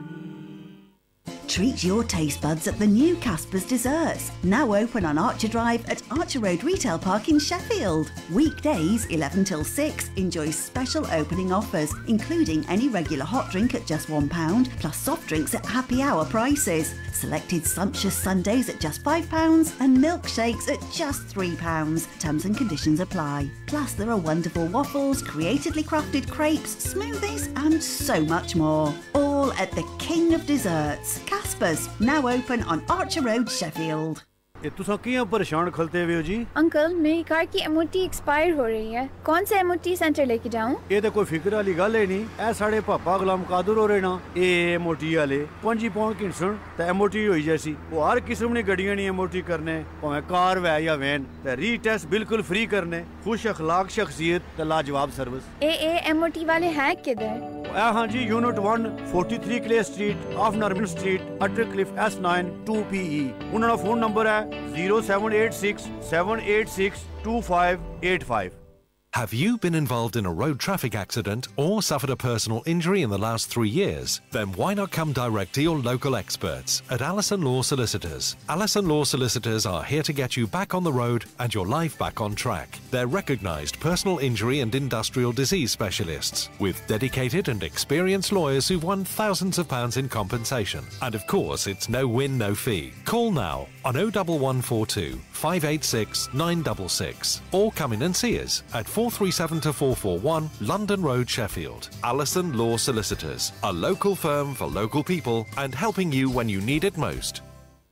Treat your taste buds at the new Casper's Desserts, now open on Archer Drive at Archer Road Retail Park in Sheffield. Weekdays eleven till six, enjoy special opening offers, including any regular hot drink at just one pound, plus soft drinks at happy hour prices. Selected sumptuous sundaes at just five pounds and milkshakes at just three pounds. Terms and conditions apply. Plus there are wonderful waffles, creatively crafted crepes, smoothies and so much more. All at the King of Desserts, Casper's, now open on Archer Road, Sheffield. ये तुसा कियां परेशान खलते हुए हो जी? Uncle मेरी car की एमओटी एक्सपायर हो रही है, कौन सा एमओटी सेंटर लेके जाऊं? ये तो कोई फिक्र वाली गल है नहीं, ऐ साढ़े पापा गुलाम कादर हो रहे ना, ये एमओटी वाले पंजी पाउंड किनसन ते एमओटी होई जैसी, वो हर किस्म दी गड्डियां नी एमओटी करने, भावें कार वे या वैन, ते रीटेस्ट बिल्कुल फ्री करने, खुश अखलाक शख्सियत ते लाजवाब सर्विस। ए ए एमओटी वाले हैं किधर? ए हां जी, यूनिट वन, तैंतालीस Clay Street, off Norman Street, Attercliffe S nine two P E. उनका फोन नंबर है zero seven eight six, seven eight six, two five eight five. Have you been involved in a road traffic accident or suffered a personal injury in the last three years? Then why not come direct to your local experts at Allison Law Solicitors? Allison Law Solicitors are here to get you back on the road and your life back on track. They're recognised personal injury and industrial disease specialists with dedicated and experienced lawyers who've won thousands of pounds in compensation. And of course, it's no win, no fee. Call now on oh one one four two, five eight six, nine six six or come in and see us at four three seven to four four one London Road, Sheffield. Allison Law Solicitors, a local firm for local people and helping you when you need it most.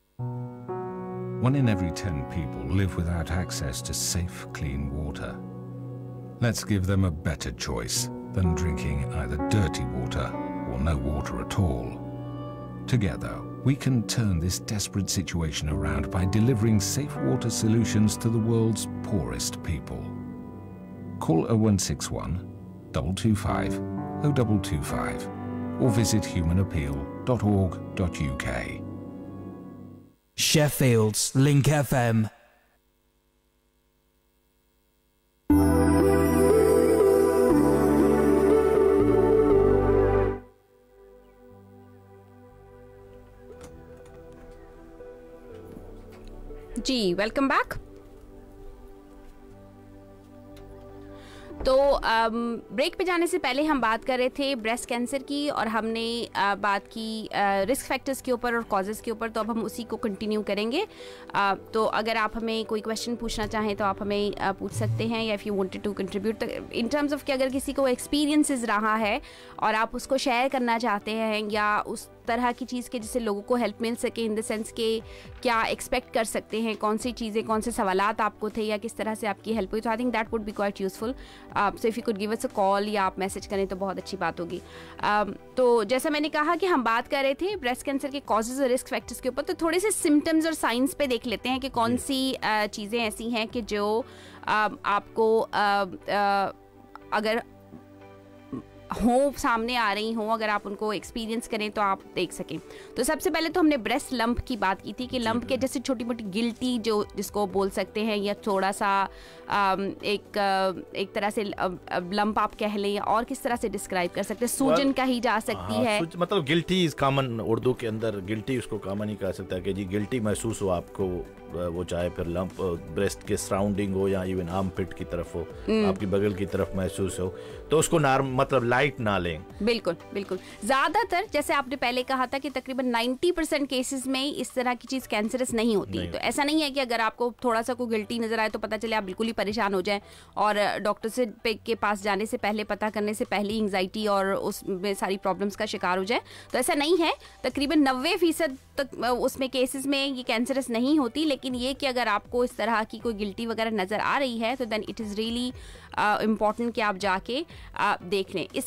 One in every ten people live without access to safe, clean water. Let's give them a better choice than drinking either dirty water or no water at all. Together, we can turn this desperate situation around by delivering safe water solutions to the world's poorest people. Call oh one six one, two two five, oh two two five or visit human appeal dot org dot U K. Sheffield's Link F M. जी welcome back. तो break पे जाने से पहले हम बात कर रहे थे ब्रेस्ट कैंसर की और हमने आ, बात की रिस्क फैक्टर्स के ऊपर और कॉजेज़ के ऊपर, तो अब हम उसी को कंटिन्यू करेंगे। आ, तो अगर आप हमें कोई क्वेश्चन पूछना चाहें तो आप हमें आ, पूछ सकते हैं, या if you wanted to contribute in terms of कि अगर किसी को एक्सपीरियंसेस रहा है और आप उसको शेयर करना चाहते हैं या उस तरह की चीज़ के जिससे लोगों को हेल्प मिल सके, इन द सेंस के क्या एक्सपेक्ट कर सकते हैं, कौन सी चीज़ें, कौन से सवालात आपको थे या किस तरह से आपकी हेल्प हुई, तो I think that would be quite useful. So if you could give us a call या आप मैसेज करें तो बहुत अच्छी बात होगी। uh, तो जैसा मैंने कहा कि हम बात कर रहे थे ब्रेस्ट कैंसर के कॉजेज़ और रिस्क फैक्टर्स के ऊपर, तो थोड़े से सिम्टम्स और साइंस पे देख लेते हैं कि कौन सी uh, चीज़ें ऐसी हैं कि जो uh, आपको uh, uh, अगर हो सामने आ रही हों, अगर आप उनको एक्सपीरियंस करें तो आप देख सकें। तो सबसे पहले तो हमने ब्रेस्ट लंप की बात की थी कि लंप के जैसे छोटी मोटी गिल्टी जो जिसको बोल सकते हैं, या थोड़ा सा एक एक तरह से लंप आप कह लें, और किस तरह से डिस्क्राइब कर सकते हैं, सूजन कही जा सकती हाँ, है। मतलब गिल्टी इज कॉमन, उर्दू के अंदर गिल्टी उसको कॉमन ही कह सकता है कि जी गिल्टी महसूस हो आपको, वो चाहे फिर लंप ब्रेस्ट के सराउंडिंग हो या इवन आर्म पिट की तरफ हो, आपकी बगल की तरफ महसूस हो, तो उसको नॉर्म मतलब लाइट ना लें। बिल्कुल बिल्कुल ज्यादातर जैसे आपने पहले कहा था कि तकरीबन नब्बे परसेंट केसेस में इस तरह की चीज कैंसरस नहीं होती नहीं। तो ऐसा नहीं है कि अगर आपको थोड़ा सा कोई गिल्टी नजर आए तो पता चले आप बिल्कुल ही परेशान हो जाएं और डॉक्टर से के पास जाने से पहले, पता करने से पहले एंग्जाइटी और उसमें सारी प्रॉब्लम्स का शिकार हो जाए, तो ऐसा नहीं है। तकरीबन नब्बे फीसद तक उसमें केसेस में ये कैंसरस नहीं होती, लेकिन ये कि अगर आपको इस तरह की कोई गिल्टी वगैरह नजर आ रही है तो then it is really important कि आप जाके uh, देख लें। इसके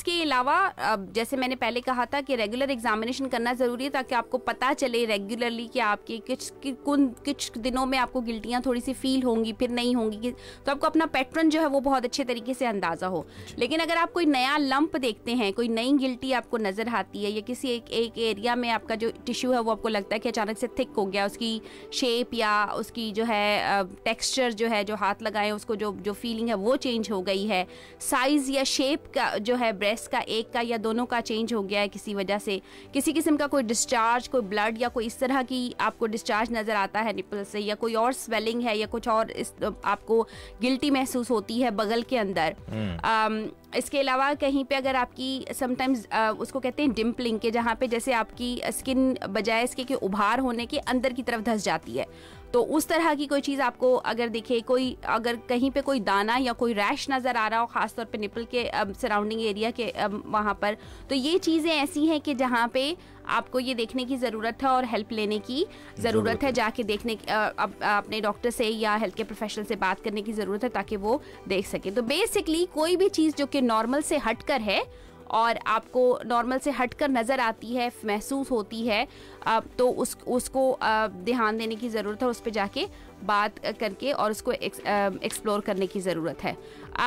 इसके अलावा जैसे मैंने पहले कहा था कि रेगुलर एग्जामिनेशन करना ज़रूरी है ताकि आपको पता चले रेगुलरली कि आपके कुछ कुछ कुछ दिनों में आपको गिल्टियाँ थोड़ी सी फील होंगी, फिर नहीं होंगी, तो आपको अपना पैटर्न जो है वो बहुत अच्छे तरीके से अंदाज़ा हो। लेकिन अगर आप कोई नया लंप देखते हैं, कोई नई गिल्टी आपको नज़र आती है, या किसी एक एक एरिया में आपका जो टिश्यू है वो आपको लगता है कि अचानक से थिक हो गया, उसकी शेप या उसकी जो है टेक्सचर जो है, जो हाथ लगाए उसको जो जो फीलिंग है वो चेंज हो गई है, साइज़ या शेप का जो है ब्रेस्ट का एक का या दोनों का चेंज हो गया है किसी वजह से, किसी किस्म का कोई डिस्चार्ज, कोई ब्लड या कोई इस तरह की आपको डिस्चार्ज नज़र आता है निपल से, या कोई और स्वेलिंग है या कुछ और इस आपको गिल्टी महसूस होती है बगल के अंदर। आम, इसके अलावा कहीं पे अगर आपकी समटाइम्स उसको कहते हैं डिम्पलिंग के, जहाँ पे जैसे आपकी स्किन बजाय इसके कि उभार होने के अंदर की तरफ धंस जाती है, तो उस तरह की कोई चीज़ आपको अगर दिखे, कोई अगर कहीं पे कोई दाना या कोई रैश नज़र आ रहा हो खासतौर पे निपल के सराउंडिंग एरिया के अब वहाँ पर, तो ये चीज़ें ऐसी हैं कि जहाँ पे आपको ये देखने की ज़रूरत है और हेल्प लेने की ज़रूरत है, जाके देखने अब अपने डॉक्टर से या हेल्थ केयर प्रोफेशनल से बात करने की ज़रूरत है ताकि वो देख सके। तो बेसिकली कोई भी चीज़ जो कि नॉर्मल से हटकर है और आपको नॉर्मल से हटकर नज़र आती है, महसूस होती है, तो उस उसको ध्यान देने की ज़रूरत है, उस पर जाके बात करके और उसको एक्सप्लोर करने की ज़रूरत है।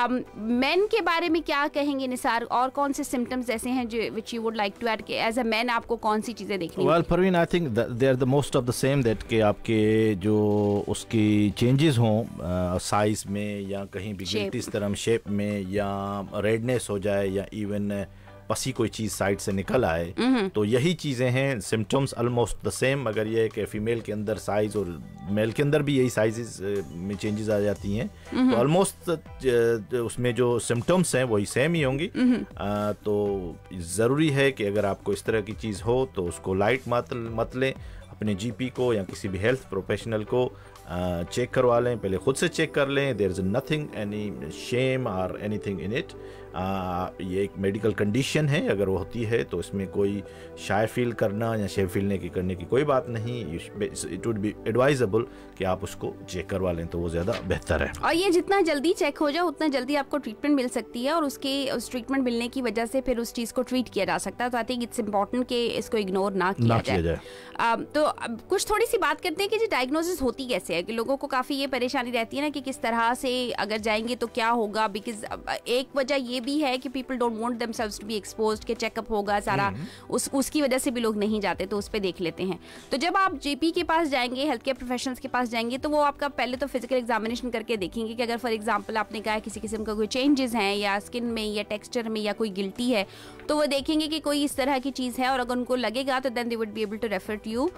मेन के बारे में क्या कहेंगे निसार, और कौन से सिम्टम्स ऐसे हैं जो which you would like to add, as a man आपको कौन सी चीज़ें देखनी? Well Parveen, I think they are the most of the same that कि आपके जो उसकी चेंजेस हों साइज़ में या कहीं भी गिल्टी इस तरह शेप में, या रेडनेस हो जाए, या इवन पसी कोई चीज़ साइड से निकल आए, तो यही चीज़ें हैं, सिम्टम्स ऑलमोस्ट द सेम, मगर ये है कि फीमेल के अंदर साइज़ और मेल के अंदर भी यही साइजेस में चेंजेस आ जाती हैं, तो ऑलमोस्ट उसमें जो सिम्टम्स हैं वही सेम ही होंगी। आ, तो ज़रूरी है कि अगर आपको इस तरह की चीज़ हो तो उसको लाइट मत मत लें, अपने जीपी को या किसी भी हेल्थ प्रोफेशनल को चेक करवा लें, पहले ख़ुद से चेक कर लें। There is nothing any shame और एनीथिंग इन इट। ये एक मेडिकल कंडीशन है, अगर वो होती है तो इसमें कोई शाय फील करना या शेम फील की करने की कोई बात नहीं। इट वुड बी एडवाइजेबल कि आप उसको चेक करवा लें तो वो ज़्यादा बेहतर है। और ये जितना जल्दी चेक हो जाए उतना जल्दी आपको ट्रीटमेंट मिल सकती है, और उसके उस ट्रीटमेंट मिलने की वजह से फिर उस चीज़ को ट्रीट किया जा सकता है। तो आई थिंक इट्स इम्पॉर्टेंट कि इसको इग्नोर ना किया ना जाए, जाए। आ, तो कुछ थोड़ी सी बात करते हैं कि जी डायग्नोसिस होती कैसे है, कि लोगों को काफ़ी ये परेशानी रहती है ना कि किस तरह से अगर जाएंगे तो क्या होगा। बिकॉज एक वजह ये भी है कि people don't want themselves to be exposed, कि चेकअप होगा सारा, उस उसकी वजह से भी लोग नहीं जाते, तो उस पर देख लेते हैं। तो जब आप जीपी के पास जाएंगे, हेल्थ केयर प्रोफेशनल्स के पास जाएंगे, तो वो आपका पहले तो फिजिकल एग्जामिनेशन करके देखेंगे कि अगर फॉर एग्जांपल आपने कहा किसी किस्म का कोई चेंजेस हैं या स्किन में या टेक्सचर में या कोई गिल्टी है, तो वो देखेंगे कि कोई इस तरह की चीज़ है, और अगर उनको लगेगा तो then they would be able to refer to you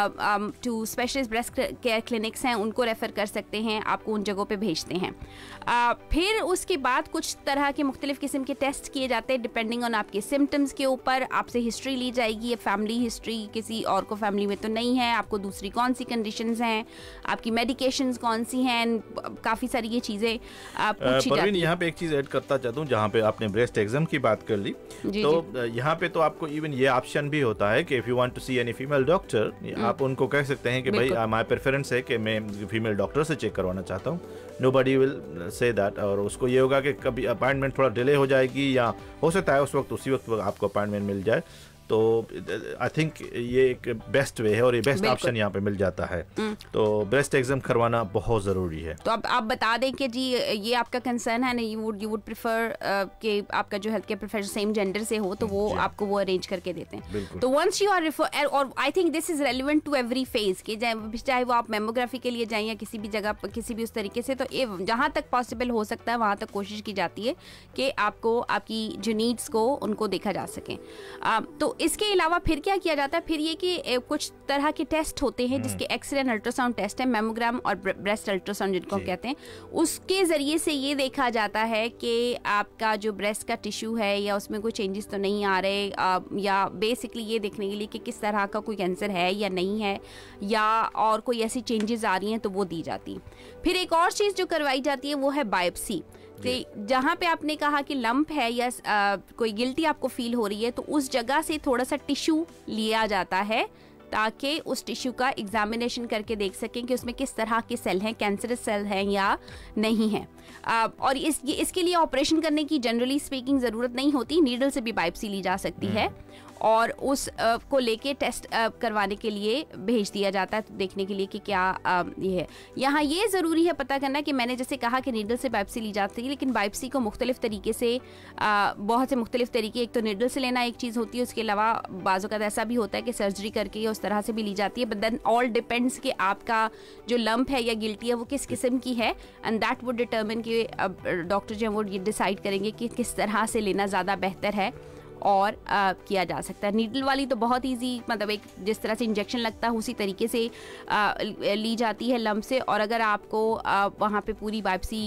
to specialist breast care clinics हैं, उनको रेफर कर सकते हैं, आपको उन जगहों पे भेजते हैं। uh, फिर उसके बाद कुछ तरह के मुख्तलिफ किस्म के टेस्ट किए जाते हैं डिपेंडिंग ऑन आपके सिम्टम्स के ऊपर। आपसे हिस्ट्री ली जाएगी, फैमिली हिस्ट्री किसी और को फैमिली में तो नहीं है, आपको दूसरी कौन सी कंडीशंस हैं, आपकी मेडिकेशंस कौन सी हैं, काफ़ी सारी ये चीज़ें पूछी जाती हैं। यहाँ पे एक चीज़ ऐड करता चाहता हूँ, जहाँ पे आपने ब्रेस्ट एग्जाम की बात कर ली, तो यहाँ पे तो आपको इवन ये ऑप्शन भी होता है कि if you want to see any female doctor, आप उनको कह सकते हैं कि भाई माय प्रेफरेंस है कि मैं फीमेल डॉक्टर से चेक करवाना चाहता हूँ। नोबडी विल से दैट, और उसको ये होगा कि कभी अपॉइंटमेंट थोड़ा डिले हो जाएगी, या हो सकता है उस वक्त उसी वक्त आपको अपॉइंटमेंट मिल जाए। तो आई थिंक ये एक बेस्ट वे है और ये बेस्ट ऑप्शन यहाँ पे मिल जाता है। तो ब्रेस्ट एग्जाम करवाना बहुत ज़रूरी है। तो अब आप बता दें कि जी ये आपका कंसर्न है ना, you would you would prefer कि आपका जो health care professional same gender से हो, तो वो आपको वो अरेंज करके देते हैं। तो वंस यू आर रेफर, और I think this is relevant to every phase, कि चाहे वो आप मेमोग्राफी के लिए जाएं या किसी भी जगह पर किसी भी उस तरीके से, तो जहाँ तक पॉसिबल हो सकता है वहाँ तक कोशिश की जाती है कि आपको आपकी जो नीड्स को उनको देखा जा सके। तो इसके अलावा फिर क्या किया जाता है, फिर ये कि कुछ तरह के टेस्ट होते हैं जिसके एक्सरे एंड अल्ट्रासाउंड टेस्ट है, मेमोग्राम और ब्रेस्ट अल्ट्रासाउंड जिनको कहते हैं। उसके ज़रिए से ये देखा जाता है कि आपका जो ब्रेस्ट का टिश्यू है या उसमें कोई चेंजेस तो नहीं आ रहे, आ, या बेसिकली ये देखने के लिए कि किस तरह का कोई कैंसर है या नहीं है, या और कोई ऐसी चेंजेस आ रही हैं तो वो दी जाती है। फिर एक और चीज़ जो करवाई जाती है वो है बायोप्सी। जहाँ पे आपने कहा कि लंप है या आ, कोई गिल्टी आपको फील हो रही है, तो उस जगह से थोड़ा सा टिश्यू लिया जाता है ताकि उस टिश्यू का एग्जामिनेशन करके देख सकें कि उसमें किस तरह के सेल हैं, कैंसरस सेल हैं या नहीं हैं। और इस ये, इसके लिए ऑपरेशन करने की जनरली स्पीकिंग ज़रूरत नहीं होती, नीडल से भी बायोप्सी ली जा सकती है और उस आ, को लेके टेस्ट आ, करवाने के लिए भेज दिया जाता है, तो देखने के लिए कि क्या आ, ये है। यहाँ ये ज़रूरी है पता करना कि मैंने जैसे कहा कि नीडल से बायोप्सी ली जाती है, लेकिन बायोप्सी को मुख्तलिफ़ तरीके से आ, बहुत से मुख्तलिफ़ तरीके, एक तो नीडल से लेना एक चीज़ होती है, उसके अलावा बाज़ों का ऐसा भी होता है कि सर्जरी करके या उस तरह से भी ली जाती है। बट देन ऑल डिपेंड्स कि आपका जो लंप है या गिल्टी है वो किस किस्म की है, एंड दैट वुड डिटर्मिन कि डॉक्टर जो है वो ये डिसाइड करेंगे कि किस तरह से लेना ज़्यादा बेहतर है और आ, किया जा सकता है। नीडल वाली तो बहुत इजी, मतलब एक जिस तरह से इंजेक्शन लगता है उसी तरीके से आ, ली जाती है लम्ब से, और अगर आपको आ, वहाँ पे पूरी बायोप्सी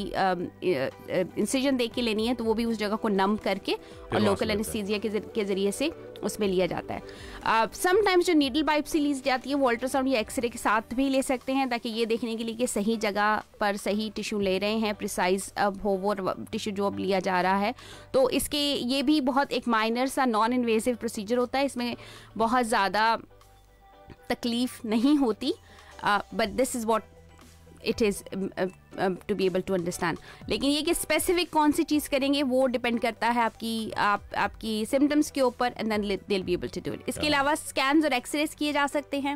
इंसिजन देख के लेनी है तो वो भी उस जगह को नम करके और लोकल एनेस्थीसिया के ज़रिए से उसमें लिया जाता है। समटाइम्स जो नीडल बायोप्सी ली जाती है वो अल्ट्रासाउंड या एक्सरे के साथ भी ले सकते हैं, ताकि ये देखने के लिए कि सही जगह पर सही टिश्यू ले रहे हैं, प्रिसाइज अब हो वो टिश्यू जो अब लिया जा रहा है। तो इसके ये भी बहुत एक माइनर सा नॉन इन्वेसिव प्रोसीजर होता है, इसमें बहुत ज़्यादा तकलीफ नहीं होती, but this is what it is to be able to understand. लेकिन ये कि स्पेसिफिक कौन सी चीज़ करेंगे वो डिपेंड करता है आपकी आप आपकी सिम्टम्स के ऊपर, and then they will be able to do it. इसके अलावा स्कैन्स और एक्सरेज किए जा सकते हैं,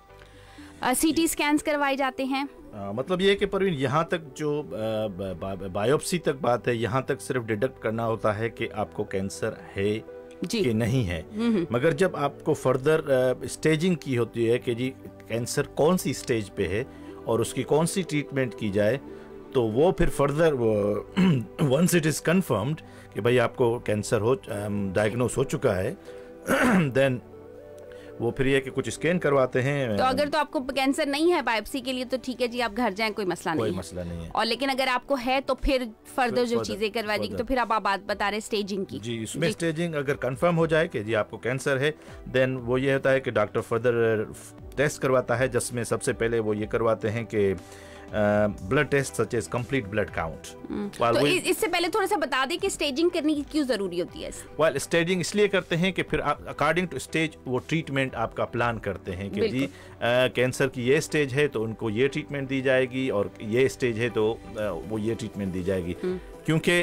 सीटी स्कैन्स करवाए जाते हैं। आ, मतलब ये कि परवीन यहाँ तक जो बायोप्सी तक बात है, यहाँ तक सिर्फ डिडक्ट करना होता है कि आपको कैंसर है कि नहीं है, मगर जब आपको फर्दर स्टेजिंग की होती है कि जी कैंसर कौन सी स्टेज पे है और उसकी कौन सी ट्रीटमेंट की जाए, तो वो फिर further once it is confirmed कि भाई आपको कैंसर हो डायग्नोस हो चुका है, देन वो फिर ये कि कुछ स्कैन करवाते हैं। तो अगर तो आपको कैंसर नहीं है बायोप्सी के लिए तो ठीक है जी, आप घर जाएं, कोई मसला कोई नहीं है, मसला नहीं है। और लेकिन अगर आपको है तो फिर फर्दर जो चीजें करवा दी, तो फिर आप बात बता रहे स्टेजिंग की। जी, इसमें स्टेजिंग अगर कंफर्म हो जाए कि जी आपको कैंसर है, देन वो ये होता है कि डॉक्टर फर्दर टेस्ट करवाता है, जिसमें सबसे पहले वो ये करवाते हैं कि blood test such as complete blood count. तो इससे पहले थोड़ा सा बता दें कि स्टेजिंग करने की क्यों जरूरी होती है? वेल स्टेजिंग इसलिए करते हैं कि फिर अकॉर्डिंग टू स्टेज वो ट्रीटमेंट आपका प्लान करते हैं कि जी कैंसर की ये स्टेज है तो उनको ये ट्रीटमेंट दी जाएगी, और ये स्टेज है तो आ, वो ये ट्रीटमेंट दी जाएगी, क्योंकि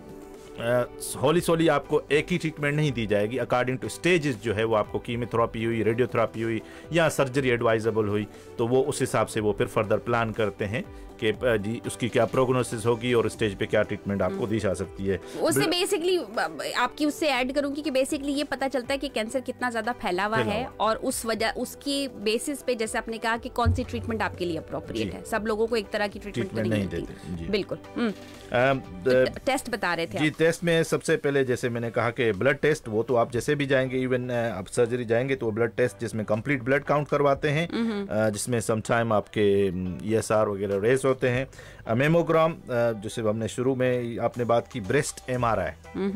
होली सोली आपको एक ही ट्रीटमेंट नहीं दी जाएगी। अकॉर्डिंग टू स्टेजेस जो है वो आपको कीमोथेरेपी हुई, रेडियोथेरेपी हुई या सर्जरी एडवाइजेबल हुई, तो वो उस हिसाब से वो फिर फर्दर प्लान करते हैं कि जी उसकी क्या प्रोग्नोसिस होगी और स्टेज पे क्या ट्रीटमेंट आपको दी जा सकती है। उससे बेसिकली आपकी उससे ऐड करूंगी कि बेसिकली ये पता चलता है कि कैंसर कितना ज्यादा फैला हुआ है, और उस वजह उसकी बेसिस पे जैसे आपने कहा कि कौन सी ट्रीटमेंट आपके लिए अप्रोप्रिएट है। सब लोगों को एक तरह की ट्रीटमेंट नहीं, नहीं देती। बिल्कुल। टेस्ट बता रहे थे जी। टेस्ट में सबसे पहले जैसे मैंने कहा कि ब्लड टेस्ट, वो तो आप जैसे भी जाएंगे, इवन आप सर्जरी जाएंगे तो ब्लड टेस्ट जिसमें कंप्लीट ब्लड काउंट करवाते हैं, जिसमें समटाइम आपके ई एस आर वगैरह रेस होते हैं। मेमोग्राम जैसे हमने शुरू में आपने बात की, ब्रेस्ट एम आर आई,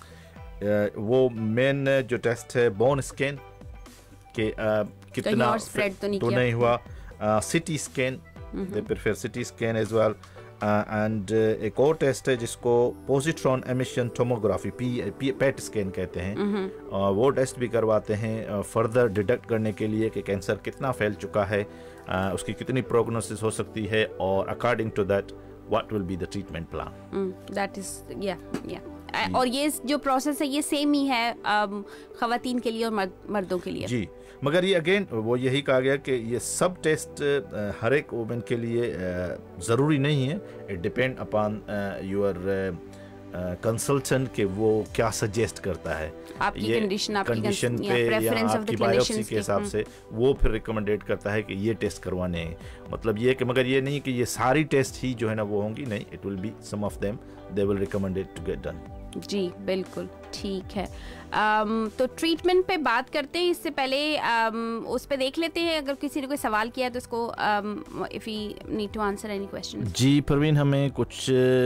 वो मेन जो टेस्ट है, बोन स्कैन के कितना स्प्रेड तो नहीं, तो नहीं हुआ, CT scan, they prefer CT scan as well, and एक और टेस्ट है जिसको positron emission tomography P PET scan कहते हैं, uh, वो टेस्ट भी करवाते हैं फर्दर uh, डिटेक्ट करने के लिए कि कैंसर कितना फैल चुका है, uh, उसकी कितनी प्रोग्नोसिस हो सकती है, और according to that what will be the treatment plan. That is या या और ये जो प्रोसेस है ये सेम ही है ख़वातीन के लिए और मर्द, मर्दों के लिए जी, मगर ये अगेन वो यही कहा गया कि ये सब टेस्ट हर एक वुमेन के लिए ज़रूरी नहीं है। It depend upon your consultant के वो क्या सजेस्ट करता है, आपकी कंडीशन, आपकी कंडीशन पे या आपकी बायोप्सी के हिसाब से वो फिर रिकमेंडेड करता है कि ये टेस्ट करवाने हैं। मतलब ये कि मगर ये नहीं कि ये सारी टेस्ट ही जो है ना वो होंगी, नहीं, it will be some of them they will recommended to get done. जी बिल्कुल ठीक है। um, तो ट्रीटमेंट पे बात करते हैं, इससे पहले um, उस पे देख लेते हैं अगर किसी ने कोई सवाल किया तो उसको if you need to answer any question. जी परवीन, हमें कुछ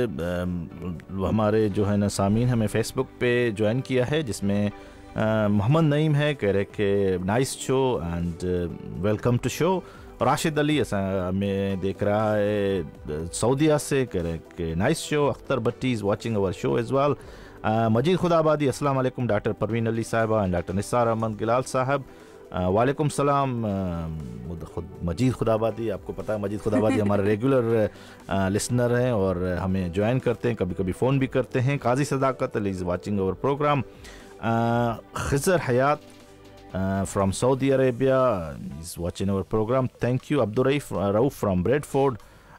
um, हमारे जो है ना सामीन हमें फेसबुक पे ज्वाइन किया है, जिसमें मोहम्मद नईम है, कह रहे कि nice show and welcome to show. Rashid Ali हमें देख रहा है सऊदीया से, कह रहे कि nice show. Akhtar Bhatti is watching our show as well. Majeed Khudabadi, अस्सलाम वालेकुम डॉक्टर परवीन अली साहिबा एंड डॉक्टर निसार अहमद गिलाल साहब। वालेकुम सलाम मजीद खुदाबादी, आपको पता है मजीद खुदाबादी हमारे रेगुलर लिसनर हैं और हमें ज्वाइन करते हैं, कभी कभी फ़ोन भी करते हैं. Qazi Sadaqat Ali is watching our programme. Khizar Hayat from Saudi Arabia is watching our programme. Thank you. Abdul Rauf from Bradford.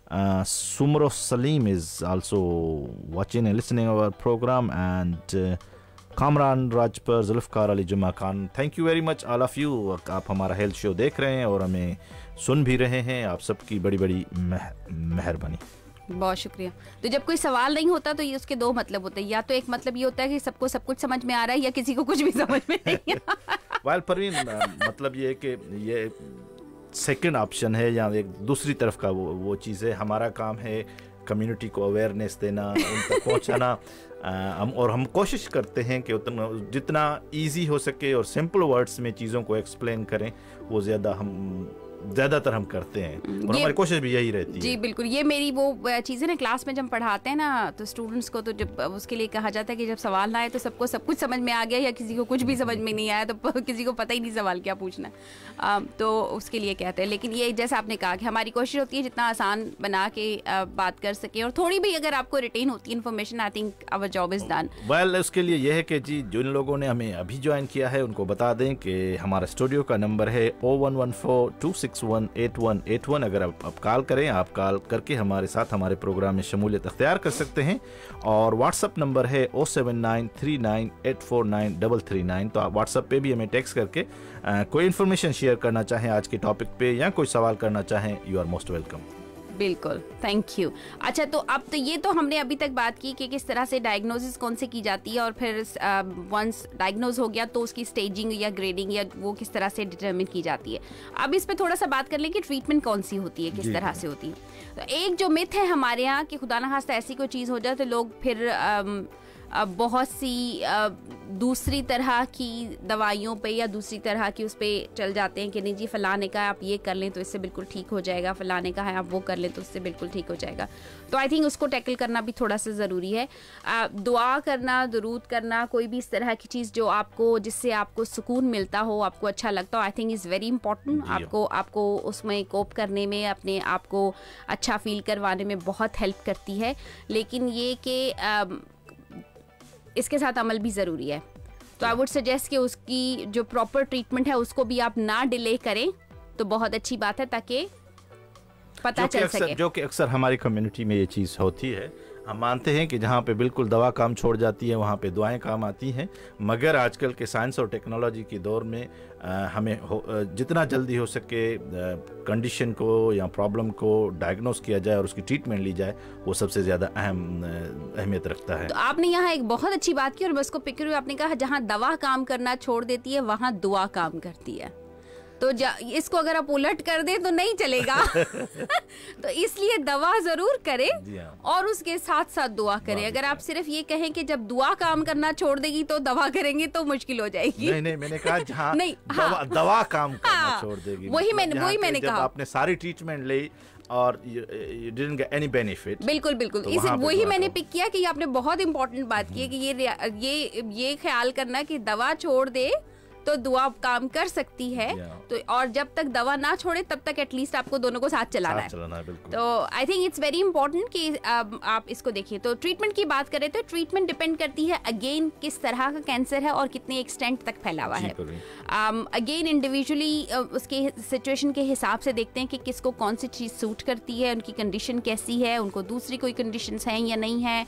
Sumro Salim is also watching and listening our program, and uh, Kamran Rajpur, Zulfikar Ali Juma Khan, thank you very much all of you. आप हमारा health show देख रहे हैं और हमें सुन भी रहे हैं. आप सबकी बड़ी बड़ी मेहरबानी. बहुत शुक्रिया. तो जब कोई सवाल नहीं होता तो ये उसके दो मतलब होते हैं. या तो एक मतलब ये होता है कि सबको सब कुछ समझ में आ रहा है, या किसी को कुछ भी समझ में नहीं आ रहा. वाल परवीन, मतलब ये कि ये सेकंड ऑप्शन है या एक दूसरी तरफ का वो वो चीज़ है. हमारा काम है कम्युनिटी को अवेयरनेस देना, उन तक पहुंचाना. हम और हम कोशिश करते हैं कि उतना जितना इजी हो सके और सिंपल वर्ड्स में चीज़ों को एक्सप्लेन करें, वो ज़्यादा हम ज़्यादातर हम करते हैं और हमारी कोशिश भी यही रहती है. जी बिल्कुल. ये मेरी वो चीज़ें ना क्लास में जब पढ़ाते हैं ना तो स्टूडेंट्स को, तो जब उसके लिए कहा जाता है कि जब सवाल ना आए तो सबको सब कुछ समझ में आ गया, या किसी को कुछ भी समझ में नहीं आया तो किसी को पता ही नहीं सवाल क्या पूछना है, तो उसके लिए कहते हैं. लेकिन ये जैसा आपने कहा कि हमारी कोशिश होती है जितना आसान बना के बात कर सके, और थोड़ी भी अगर आपको रिटेन होती है information, I think our job is done. Well, उसके लिए यह है कि जी जिन लोगों ने हमें अभी ज्वाइन किया है उनको बता दें कि हमारा स्टूडियो का नंबर है O one one four two six one eight one eight one. अगर आप, आप कॉल करें, आप कॉल करके हमारे साथ हमारे प्रोग्राम में शमूलियत अख्तियार कर सकते हैं. और व्हाट्सअप नंबर है O seven nine three nine eight four nine double three nine. तो आप व्हाट्सअप पे भी हमें टेक्स्ट करके आ, कोई इन्फॉर्मेशन शेयर करना चाहें आज के टॉपिक पे या कोई सवाल करना चाहें, यू आर मोस्ट वेलकम. बिल्कुल, थैंक यू. अच्छा, तो अब तो ये तो हमने अभी तक बात की कि किस तरह से डायग्नोसिस कौन से की जाती है, और फिर वंस डायग्नोज हो गया तो उसकी स्टेजिंग या ग्रेडिंग या वो किस तरह से डिटरमिन की जाती है. अब इस पे थोड़ा सा बात कर लें कि ट्रीटमेंट कौन सी होती है, किस तरह से होती है. तो एक जो मिथ है हमारे यहाँ कि खुदा न खास्ता ऐसी कोई चीज़ हो जाए तो लोग फिर आम, बहुत सी दूसरी तरह की दवाइयों पे या दूसरी तरह की उस पर चल जाते हैं कि नहीं जी फलाने का आप ये कर लें तो इससे बिल्कुल ठीक हो जाएगा, फलाने का है आप वो कर लें तो उससे बिल्कुल ठीक हो जाएगा. तो आई थिंक उसको टैकल करना भी थोड़ा सा ज़रूरी है. दुआ करना, दुरूद करना, कोई भी इस तरह की चीज़ जो आपको जिससे आपको सुकून मिलता हो, आपको अच्छा लगता हो, I think is very important. आपको आपको उसमें कोप करने में, अपने आप को अच्छा फील करवाने में बहुत हेल्प करती है. लेकिन ये कि इसके साथ अमल भी ज़रूरी है. तो आई वुड सजेस्ट कि उसकी जो प्रॉपर ट्रीटमेंट है उसको भी आप ना डिले करें तो बहुत अच्छी बात है, ताकि पता चल सके. जो कि अक्सर हमारी कम्युनिटी में ये चीज़ होती है. हम मानते हैं कि जहाँ पे बिल्कुल दवा काम छोड़ जाती है वहाँ पे दुआएं काम आती हैं, मगर आजकल के साइंस और टेक्नोलॉजी के दौर में आ, हमें हो, जितना जल्दी हो सके कंडीशन को या प्रॉब्लम को डायग्नोस किया जाए और उसकी ट्रीटमेंट ली जाए, वो सबसे ज़्यादा अहम अहमियत रखता है. तो आपने यहाँ एक बहुत अच्छी बात की और मैं उसको पिक करूँ. आपने कहा जहाँ दवा काम करना छोड़ देती है वहाँ दुआ काम करती है. तो इसको अगर आप उलट कर दें तो नहीं चलेगा. तो इसलिए दवा जरूर करें और उसके साथ साथ दुआ करें. अगर आप सिर्फ ये कहें कि जब दुआ काम करना छोड़ देगी तो दवा करेंगे तो मुश्किल हो जाएगी. नहीं नहीं, मैंने कहा जहाँ नहीं, दवा, हाँ, दवा काम करना हाँ, छोड़ देगी, वही मैंने वही मैंने कहा. आपने सारी ट्रीटमेंट ली और you didn't get any benefit. बिल्कुल बिल्कुल, तो इसे वही मैंने पिक किया कि आपने बहुत इंपॉर्टेंट बात की है कि ये ये ये ख्याल करना कि दवा छोड़ दे तो दुआ काम कर सकती है. तो और जब तक दवा ना छोड़े तब तक एटलीस्ट आपको दोनों को साथ चलाना साथ है, है तो I think it's very important कि आप इसको देखिए. तो ट्रीटमेंट की बात करें तो ट्रीटमेंट डिपेंड करती है अगेन किस तरह का कैंसर है और कितने एक्सटेंट तक फैला हुआ है. अगेन इंडिविजुअली उसके सिचुएशन के हिसाब से देखते हैं कि किसको कौन सी चीज़ सूट करती है, उनकी कंडीशन कैसी है, उनको दूसरी कोई कंडीशंस हैं या नहीं है,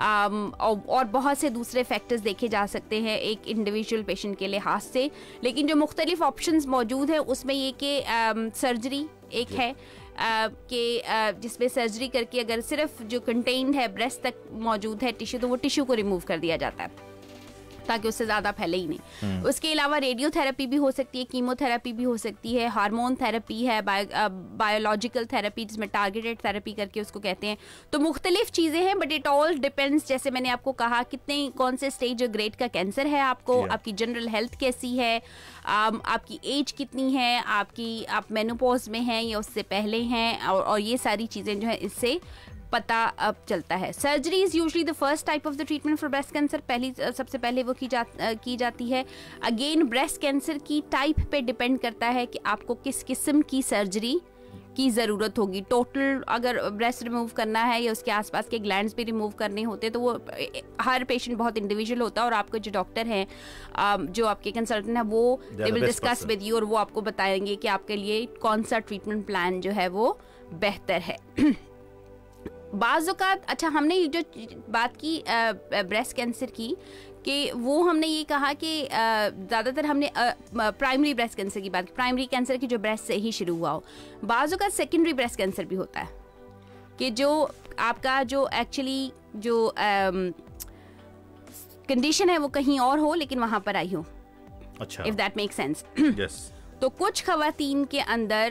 और बहुत से दूसरे फैक्टर्स देखे जा सकते हैं एक इंडिविजुअल पेशेंट के लिहाज से. लेकिन जो मुख्तलिफ ऑप्शंस मौजूद हैं उसमें ये कि सर्जरी एक है कि जिसमें सर्जरी करके अगर सिर्फ जो कंटेन्ड है ब्रेस्ट तक मौजूद है टिश्यू तो वो टिश्यू को रिमूव कर दिया जाता है ताकि उससे ज़्यादा फैले ही नहीं. उसके अलावा रेडियोथेरेपी भी हो सकती है, कीमोथेरेपी भी हो सकती है, हार्मोन थेरेपी है, बायोलॉजिकल थेरेपी जिसमें टारगेटेड थेरेपी करके उसको कहते हैं. तो मुख्तलिफ चीज़ें हैं बट इट ऑल डिपेंड्स, जैसे मैंने आपको कहा, कितने कौन से स्टेज और ग्रेड का कैंसर है आपको, आपकी जनरल हेल्थ कैसी है, आपकी एज कितनी है, आपकी आप मेनोपॉज में हैं या उससे पहले हैं, और, और ये सारी चीज़ें जो है इससे पता अब चलता है. Surgery is usually the first type of the treatment for breast cancer. पहली सबसे पहले वो की जा की जाती है. अगेन ब्रेस्ट कैंसर की टाइप पे डिपेंड करता है कि आपको किस किस्म की सर्जरी की ज़रूरत होगी. टोटल अगर ब्रेस्ट रिमूव करना है या उसके आसपास के ग्लैंड्स भी रिमूव करने होते तो वो हर पेशेंट बहुत इंडिविजुअल होता है और आपके जो डॉक्टर हैं, जो आपके कंसल्टेंट हैं, वो they will discuss with you और वो आपको बताएंगे कि आपके लिए कौन सा ट्रीटमेंट प्लान जो है वो बेहतर है. बाज़-औक़ात अच्छा हमने जो बात की ब्रेस्ट कैंसर की कि वो हमने ये कहा कि ज़्यादातर हमने प्राइमरी ब्रेस्ट कैंसर की बात की, प्राइमरी कैंसर की जो ब्रेस्ट से ही शुरू हुआ हो. बाज़-औक़ात सेकेंडरी ब्रेस्ट कैंसर भी होता है कि जो आपका जो एक्चुअली जो कंडीशन है वो कहीं और हो लेकिन वहाँ पर आई हो. अच्छा, if that make sense. Yes. तो कुछ ख़वातीन के अंदर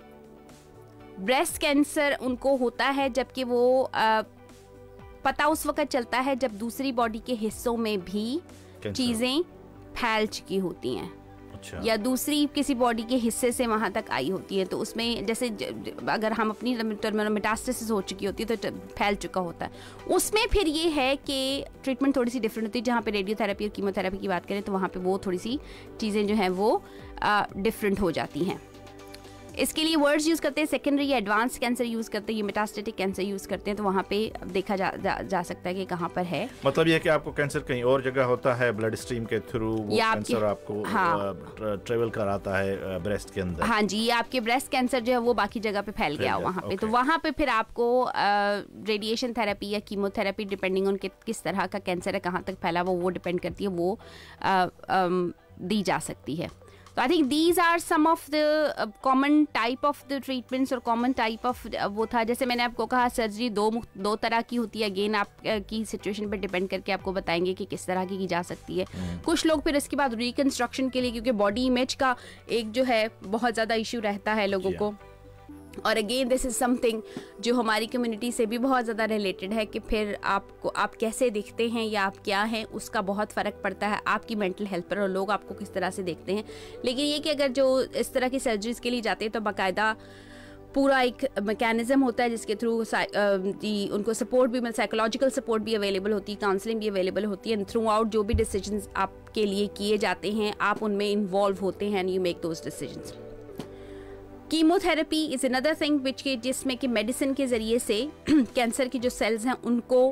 ब्रेस्ट कैंसर उनको होता है जबकि वो आ, पता उस वक्त चलता है जब दूसरी बॉडी के हिस्सों में भी चीज़ें फैल चुकी होती हैं. अच्छा. या दूसरी किसी बॉडी के हिस्से से वहाँ तक आई होती है. तो उसमें जैसे अगर हम अपनी मेटास्टेसिस हो चुकी होती है तो फैल चुका होता है. उसमें फिर ये है कि ट्रीटमेंट थोड़ी सी डिफरेंट होती है. जहाँ पे रेडियोथेरेपी और कीमोथेरेपी की बात करें तो वहाँ पे वो थोड़ी सी चीज़ें जो हैं वो डिफरेंट हो जाती हैं. इसके लिए वर्ड्स यूज़ करते हैं सेकेंडरी या एडवांस कैंसर यूज़ करते हैं, ये मेटास्टेटिक कैंसर यूज़ करते हैं. तो वहाँ पे देखा जा, जा, जा सकता है कि कहाँ पर है. मतलब ये कि आपको कैंसर कहीं और जगह होता है ब्लड स्ट्रीम के थ्रू, वो कैंसर आपको हाँ, ट्रेवल कराता है ब्रेस्ट के अंदर. हाँ जी, ये आपके ब्रेस्ट कैंसर जो है वो बाकी जगह पे फैल गया वहाँ पे. तो वहाँ पे फिर आपको रेडिएशन थेरेपी या कीमोथेरेपी डिपेंडिंग ऑन किस तरह का कैंसर है, कहाँ तक फैला वो वो डिपेंड करती है, वो दी जा सकती है. So I think these are some of the uh, common type of the treatments और common type of uh, वो था. जैसे मैंने आपको कहा सर्जरी दो दो तरह की होती है. अगेन आप uh, की सिचुएशन पे डिपेंड करके आपको बताएंगे कि किस तरह की की जा सकती है. hmm. कुछ लोग फिर इसके बाद रिकंस्ट्रक्शन के लिए, क्योंकि बॉडी इमेज का एक जो है बहुत ज़्यादा इशू रहता है लोगों को. और अगेन दिस इज़ समथिंग जो हमारी कम्युनिटी से भी बहुत ज़्यादा रिलेटेड है कि फिर आपको आप कैसे दिखते हैं या आप क्या हैं उसका बहुत फ़र्क पड़ता है आपकी मेंटल हेल्थ पर और लोग आपको किस तरह से देखते हैं. लेकिन ये कि अगर जो इस तरह की सर्जरीज़ के लिए जाते हैं तो बाकायदा पूरा एक मैकेनिज़्म होता है जिसके थ्रू जी उनको सपोर्ट भी, साइकोलॉजिकल सपोर्ट भी अवेलेबल होती है, काउंसलिंग भी अवेलेबल होती है. एंड थ्रू आउट जो भी डिसीजंस आपके लिए किए जाते हैं आप उनमें इन्वॉल्व होते हैं and you make those decisions. Chemotherapy is another thing which के जिसमें कि मेडिसिन के ज़रिए से कैंसर की जो सेल्स हैं उनको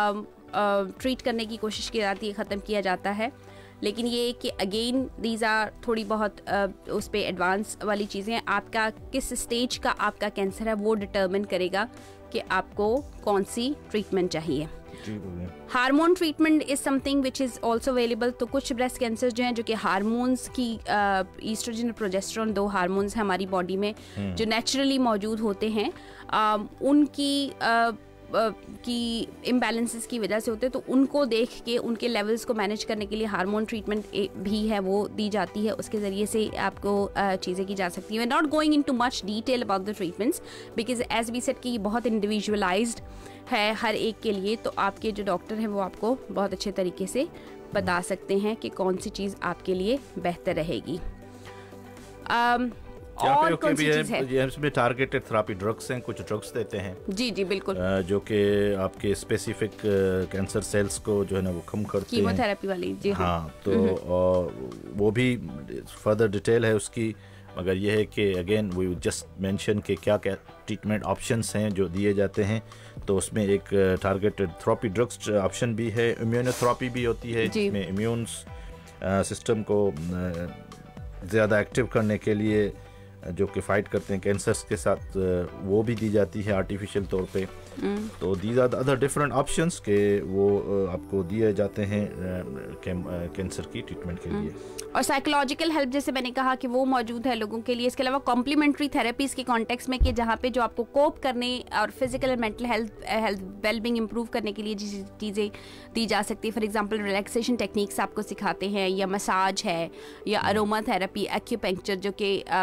ट्रीट करने की कोशिश की जाती है, ख़त्म किया जाता है. लेकिन ये कि अगेन दीज आर थोड़ी बहुत uh, उस पर एडवांस वाली चीज़ें. आपका किस स्टेज का आपका कैंसर है वो डिटर्मिन करेगा कि आपको कौन सी ट्रीटमेंट चाहिए. Hormone treatment is something which is also available. तो कुछ ब्रेस्ट कैंसर जो हैं जो कि हार्मोन्स की ईस्ट्रोजन और प्रोजेस्टेरोन दो हार्मोन्स हैं हमारी बॉडी में जो नेचुरली मौजूद होते हैं, uh, उनकी uh, की इम्बैलेंसेस की वजह से होते हैं. तो उनको देख के उनके लेवल्स को मैनेज करने के लिए हार्मोन ट्रीटमेंट भी है वो दी जाती है. उसके ज़रिए से आपको चीज़ें की जा सकती हैं. Not going in too much detail about the treatments because as we said कि ये बहुत इंडिविजुअलाइज्ड है हर एक के लिए. तो आपके जो डॉक्टर हैं वो आपको बहुत अच्छे तरीके से बता सकते हैं कि कौन सी चीज़ आपके लिए बेहतर रहेगी. um, और कौन सी चीज़ है? ये इसमें टारगेटेड थेरेपी ड्रग्स हैं, कुछ ड्रग्स देते हैं. जी जी बिल्कुल. जो कि आपके स्पेसिफिक कैंसर सेल्स को जो है ना वो कम करते हैं. कीमोथेरेपी वाली. जी हाँ. तो और वो भी फर्दर डिटेल है उसकी. मगर ये है कि अगेन वी जस्ट मेंशन कि क्या क्या ट्रीटमेंट ऑप्शंस हैं जो दिए जाते हैं. तो उसमें एक टारगेटेड थेरेपी ड्रग्स ऑप्शन भी है. इम्यूनोथेरेपी भी होती है जिसमें इम्यून सिस्टम को ज़्यादा एक्टिव करने के लिए जो कि फाइट करते हैं कैंसर्स के साथ, वो भी दी जाती है आर्टिफिशियल तौर पे. तो these are other different options के वो आपको दिए जाते हैं कैंसर की ट्रीटमेंट के लिए. और साइकोलॉजिकल हेल्प जैसे मैंने कहा कि वो मौजूद है लोगों के लिए. इसके अलावा कॉम्प्लीमेंट्री थेरेपीज़ के कॉन्टेक्स्ट में कि जहाँ पे जो आपको कोप करने और physical and mental health health wellbeing improve करने के लिए चीज़ें दी जा सकती है. फॉर एग्जांपल रिलैक्सेशन टेक्निक्स आपको सिखाते हैं, या मसाज है, या अरोमा थेरेपी, एक्यूपंक्चर जो कि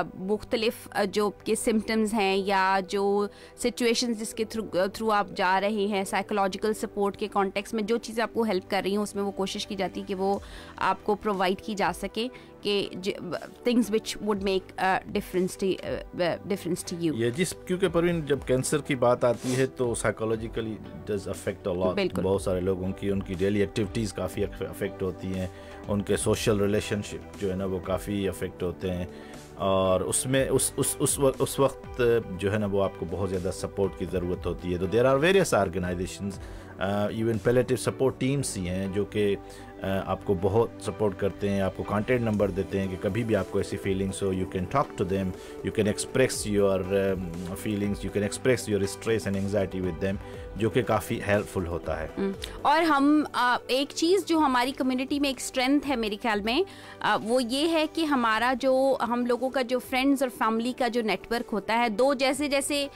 मुख्तलिफ जो के सिम्टम्स हैं या जो सिचुएशंस जिसके थ्रू थ्रू आप जा रहे हैं, साइकोलॉजिकल सपोर्ट के कॉन्टेक्स्ट में जो चीज़ें आपको हेल्प कर रही हैं उसमें वो कोशिश की जाती है कि वो आपको प्रोवाइड की जा सके कि things which would make difference to difference to you. ये जिस क्योंकि परवीन जब कैंसर की बात आती है तो psychologically does affect a lot, बहुत सारे लोगों की उनकी डेली एक्टिविटीज़ काफ़ी अफेक्ट होती हैं, उनके सोशल रिलेशनशिप जो है ना वो काफ़ी अफेक्ट होते हैं और उसमें उस उस उस वक्त उस वक्त जो है ना वो आपको बहुत ज़्यादा सपोर्ट की ज़रूरत होती है। तो there are various organisations, even palliative support teams ही हैं जो कि आपको बहुत सपोर्ट करते हैं, आपको कॉन्टैक्ट नंबर देते हैं कि कभी भी आपको ऐसी फीलिंग्स हो you can talk to them, you can express your feelings, you can express your stress and anxiety with them, जो कि काफ़ी हेल्पफुल होता है। और हम आ, एक चीज़ जो हमारी कम्युनिटी में एक स्ट्रेंथ है मेरे ख्याल में, आ, वो ये है कि हमारा जो हम लोगों का जो फ्रेंड्स और फैमिली का जो नेटवर्क होता है, दो जैसे जैसे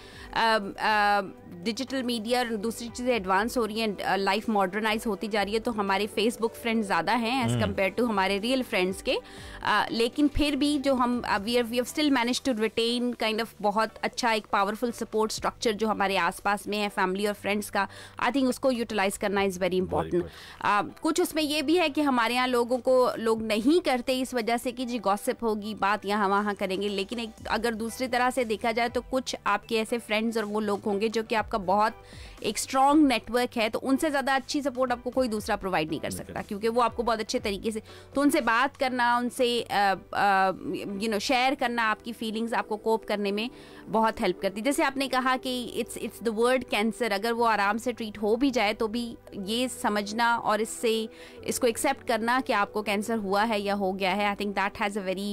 डिजिटल मीडिया और दूसरी चीज़ें एडवांस हो रही हैं, लाइफ मॉडर्नाइज होती जा रही है, तो हमारे फेसबुक फ्रेंड्स ज़्यादा हैं एज़ कम्पेयर टू हमारे रियल फ्रेंड्स के, आ, लेकिन फिर भी जो हम we are we have still manage to retain kind of बहुत अच्छा एक पावरफुल सपोर्ट स्ट्रक्चर जो हमारे आसपास में है फैमिली और फ्रेंड्स का। आई थिंक उसको यूटिलाइज करना इज़ वेरी इंपॉर्टेंट। कुछ उसमें ये भी है कि हमारे यहाँ लोगों को लोग नहीं करते इस वजह से कि जी गॉसिप होगी, बात यहाँ वहाँ करेंगे, लेकिन एक अगर दूसरी तरह से देखा जाए तो कुछ आपके ऐसे फ्रेंड्स और वो लोग होंगे जो कि आपका बहुत एक स्ट्रॉन्ग नेटवर्क है, तो उनसे ज़्यादा अच्छी सपोर्ट आपको कोई दूसरा प्रोवाइड नहीं कर सकता, क्योंकि वो आपको बहुत अच्छे तरीके से, तो उनसे बात करना, उनसे यू नो शेयर करना आपकी फीलिंग्स आपको कोप करने में बहुत हेल्प करती है। जैसे आपने कहा कि it's it's the word cancer, अगर वो आराम से ट्रीट हो भी जाए तो भी ये समझना और इससे इसको एक्सेप्ट करना कि आपको कैंसर हुआ है या हो गया है, I think that has a very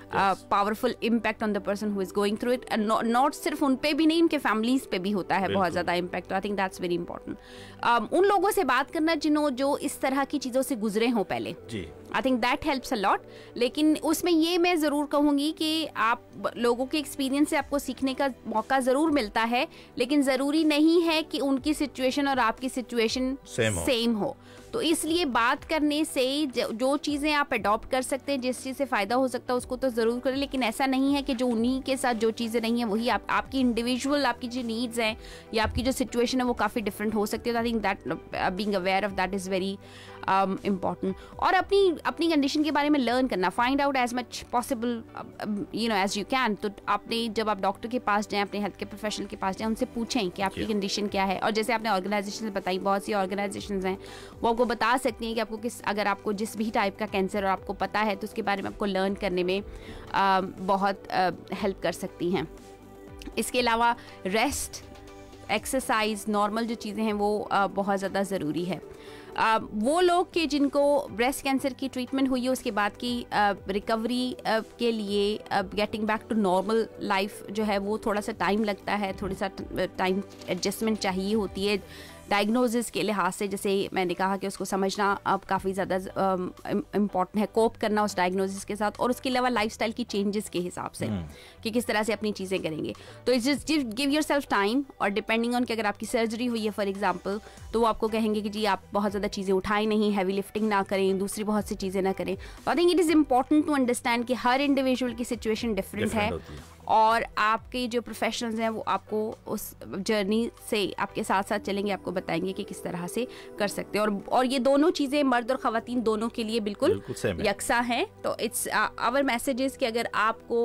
powerful impact on the person who is going through it, and not सिर्फ उन पे भी नहीं, उनके फैमिलीज पे भी होता है बहुत ज़्यादा impact. I think that's very important. उन लोगों से बात करना जिन्हों जो इस तरह की चीज़ों से गुजरे हों पहले, I think that helps a lot. लेकिन उसमें ये मैं ज़रूर कहूँगी कि आप लोगों के एक्सपीरियंस से आपको सीखने का मौका ज़रूर मिलता है, लेकिन ज़रूरी नहीं है कि उनकी सिचुएशन और आपकी सिचुएशन सेम हो। तो इसलिए बात करने से जो चीज़ें आप अडॉप्ट कर सकते हैं, जिस चीज़ से फ़ायदा हो सकता है उसको तो ज़रूर करें, लेकिन ऐसा नहीं है कि जो उन्हीं के साथ जो चीज़ें नहीं हैं वही आप, आपकी इंडिविजुअल आपकी जो नीड्स हैं या आपकी जो सिचुएशन है वो काफ़ी डिफरेंट हो सकती है। I think that being aware of that is very important. और अपनी अपनी कंडीशन के बारे में लर्न करना, find out as much possible you know as you can. तो आपने जब आप डॉक्टर के पास जाएं, अपने हेल्थ के प्रोफेशनल के पास जाएं, उनसे पूछें कि आपकी कंडीशन क्या है। और जैसे आपने ऑर्गेनाइजेशन बताई, बहुत सी ऑर्गेनाइजेशंस हैं वो आपको बता सकती हैं कि आपको किस, अगर आपको जिस भी टाइप का कैंसर और आपको पता है तो उसके बारे में आपको लर्न करने में uh, बहुत हेल्प uh, कर सकती हैं। इसके अलावा रेस्ट, एक्सरसाइज, नॉर्मल जो चीज़ें हैं वो uh, बहुत ज़्यादा ज़रूरी है। Uh, वो लोग के जिनको ब्रेस्ट कैंसर की ट्रीटमेंट हुई है उसके बाद की रिकवरी uh, uh, के लिए getting back to normal life जो है वो थोड़ा सा टाइम लगता है, थोड़ी सा टाइम एडजस्टमेंट चाहिए होती है डायग्नोसिस के लिहाज से। जैसे मैंने कहा कि उसको समझना अब काफ़ी ज़्यादा इम्पॉर्टेंट है, कोप करना उस डायग्नोसिस के साथ, और उसके अलावा लाइफस्टाइल की चेंजेस के हिसाब से कि किस तरह से अपनी चीज़ें करेंगे। तो it's just give yourself time, और डिपेंडिंग ऑन कि अगर आपकी सर्जरी हुई है फॉर एग्जांपल तो वो आपको कहेंगे कि जी आप बहुत ज़्यादा चीज़ें उठाएं नहीं, हैवी लिफ्टिंग ना करें, दूसरी बहुत सी चीज़ें ना करें। तो I think it is important to understand कि हर इंडिविजुअल की सिचुएशन डिफरेंट है, और आपके जो प्रोफेशनल्स हैं वो आपको उस जर्नी से आपके साथ साथ चलेंगे, आपको बताएंगे कि किस तरह से कर सकते हैं। और और ये दोनों चीज़ें मर्द और ख़वातीन दोनों के लिए बिल्कुल, बिल्कुल यकसा हैं। तो इट्स आवर मैसेजेस कि अगर आपको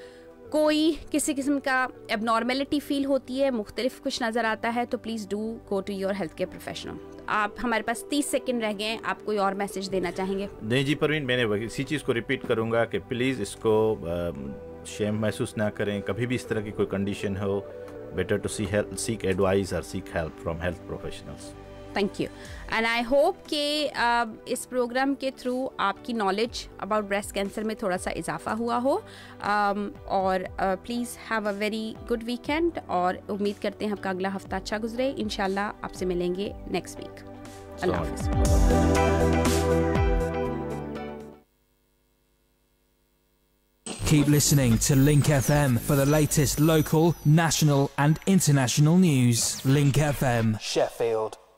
कोई किसी किस्म का एबनॉर्मेलिटी फील होती है, मुख्तलिफ कुछ नज़र आता है, तो please do go to your health care professional. आप, हमारे पास तीस सेकंड रह गए हैं, आप कोई और मैसेज देना चाहेंगे? नहीं जी परवीन, मैंने इसी चीज़ को रिपीट करूँगा कि प्लीज़ इसको शेम महसूस ना करें। कभी भी इस तरह की कोई कंडीशन हो, better to see help, seek advice और seek help from health professionals. Thank you, and I hope कि इस प्रोग्राम के थ्रू आपकी नॉलेज अबाउट ब्रेस्ट कैंसर में थोड़ा सा इजाफा हुआ हो, um, और please have a very good weekend, और उम्मीद करते हैं आपका अगला हफ्ता अच्छा गुजरे। इंशाल्लाह आपसे मिलेंगे नेक्स्ट वीक। अल्लाह हाफ़िज़। Keep listening to Link F M for the latest local, national and international news. Link F M, Sheffield.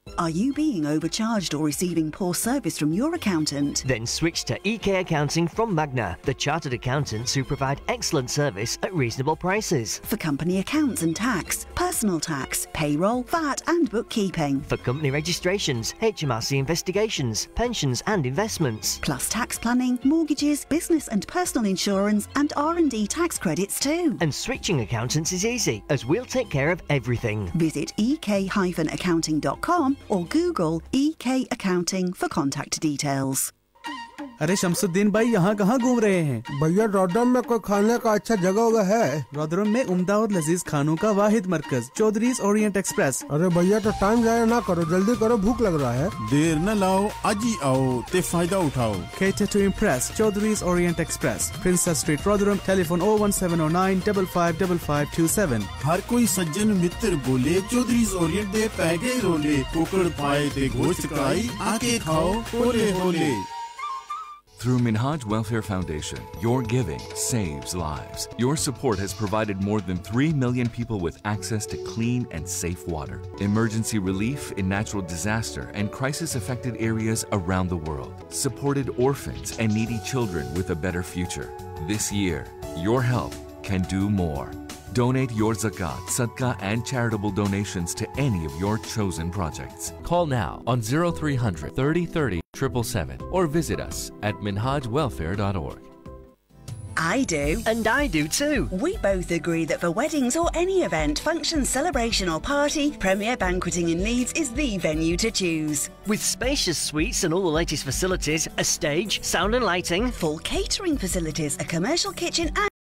Are you being overcharged or receiving poor service from your accountant? Then switch to E K Accounting from Magna, the chartered accountants who provide excellent service at reasonable prices. For company accounts and tax, personal tax, payroll, V A T and bookkeeping. For company registrations, H M R C investigations, pensions and investments. Plus tax planning, mortgages, business and personal insurance and R and D tax credits too. And switching accountants is easy, as we'll take care of everything. Visit e k dash accounting dot com or Google E K Accounting for contact details. अरे शमसुद्दीन भाई यहाँ कहाँ घूम रहे हैं? भैया रौद्रम में कोई खाने का अच्छा जगह होगा है? रौद्रम में उम्दा और लजीज खानों का वाहिद मरकज चौधरीज ओरिएंट एक्सप्रेस। अरे भैया तो टाइम जाया ना करो, जल्दी करो, भूख लग रहा है। देर न लाओ, आज ही आओ ते फायदा उठाओ। Cater to impress, Chaudhary's Orient Express, Princess Street रौद्रम, telephone oh one seven oh nine five five five five two seven। हर कोई सज्जन मित्र बोले चौधरीज ओरिएंट दे पैगे रोले, कुकड़ पाए ते गोश्त कढ़ाई, आके खाओ होले होले। Through Minhaj Welfare Foundation, your giving saves lives. Your support has provided more than three million people with access to clean and safe water, emergency relief in natural disaster and crisis-affected areas around the world, supported orphans and needy children with a better future. This year, your help can do more. Donate your zakat, sadaqah and charitable donations to any of your chosen projects. Call now on zero three hundred thirty thirty seven seven seven or visit us at minhaj welfare dot org. I do. And I do too. We both agree that for weddings or any event, function, celebration or party, Premier Banqueting in Leeds is the venue to choose. With spacious suites and all the latest facilities, a stage, sound and lighting, full catering facilities, a commercial kitchen and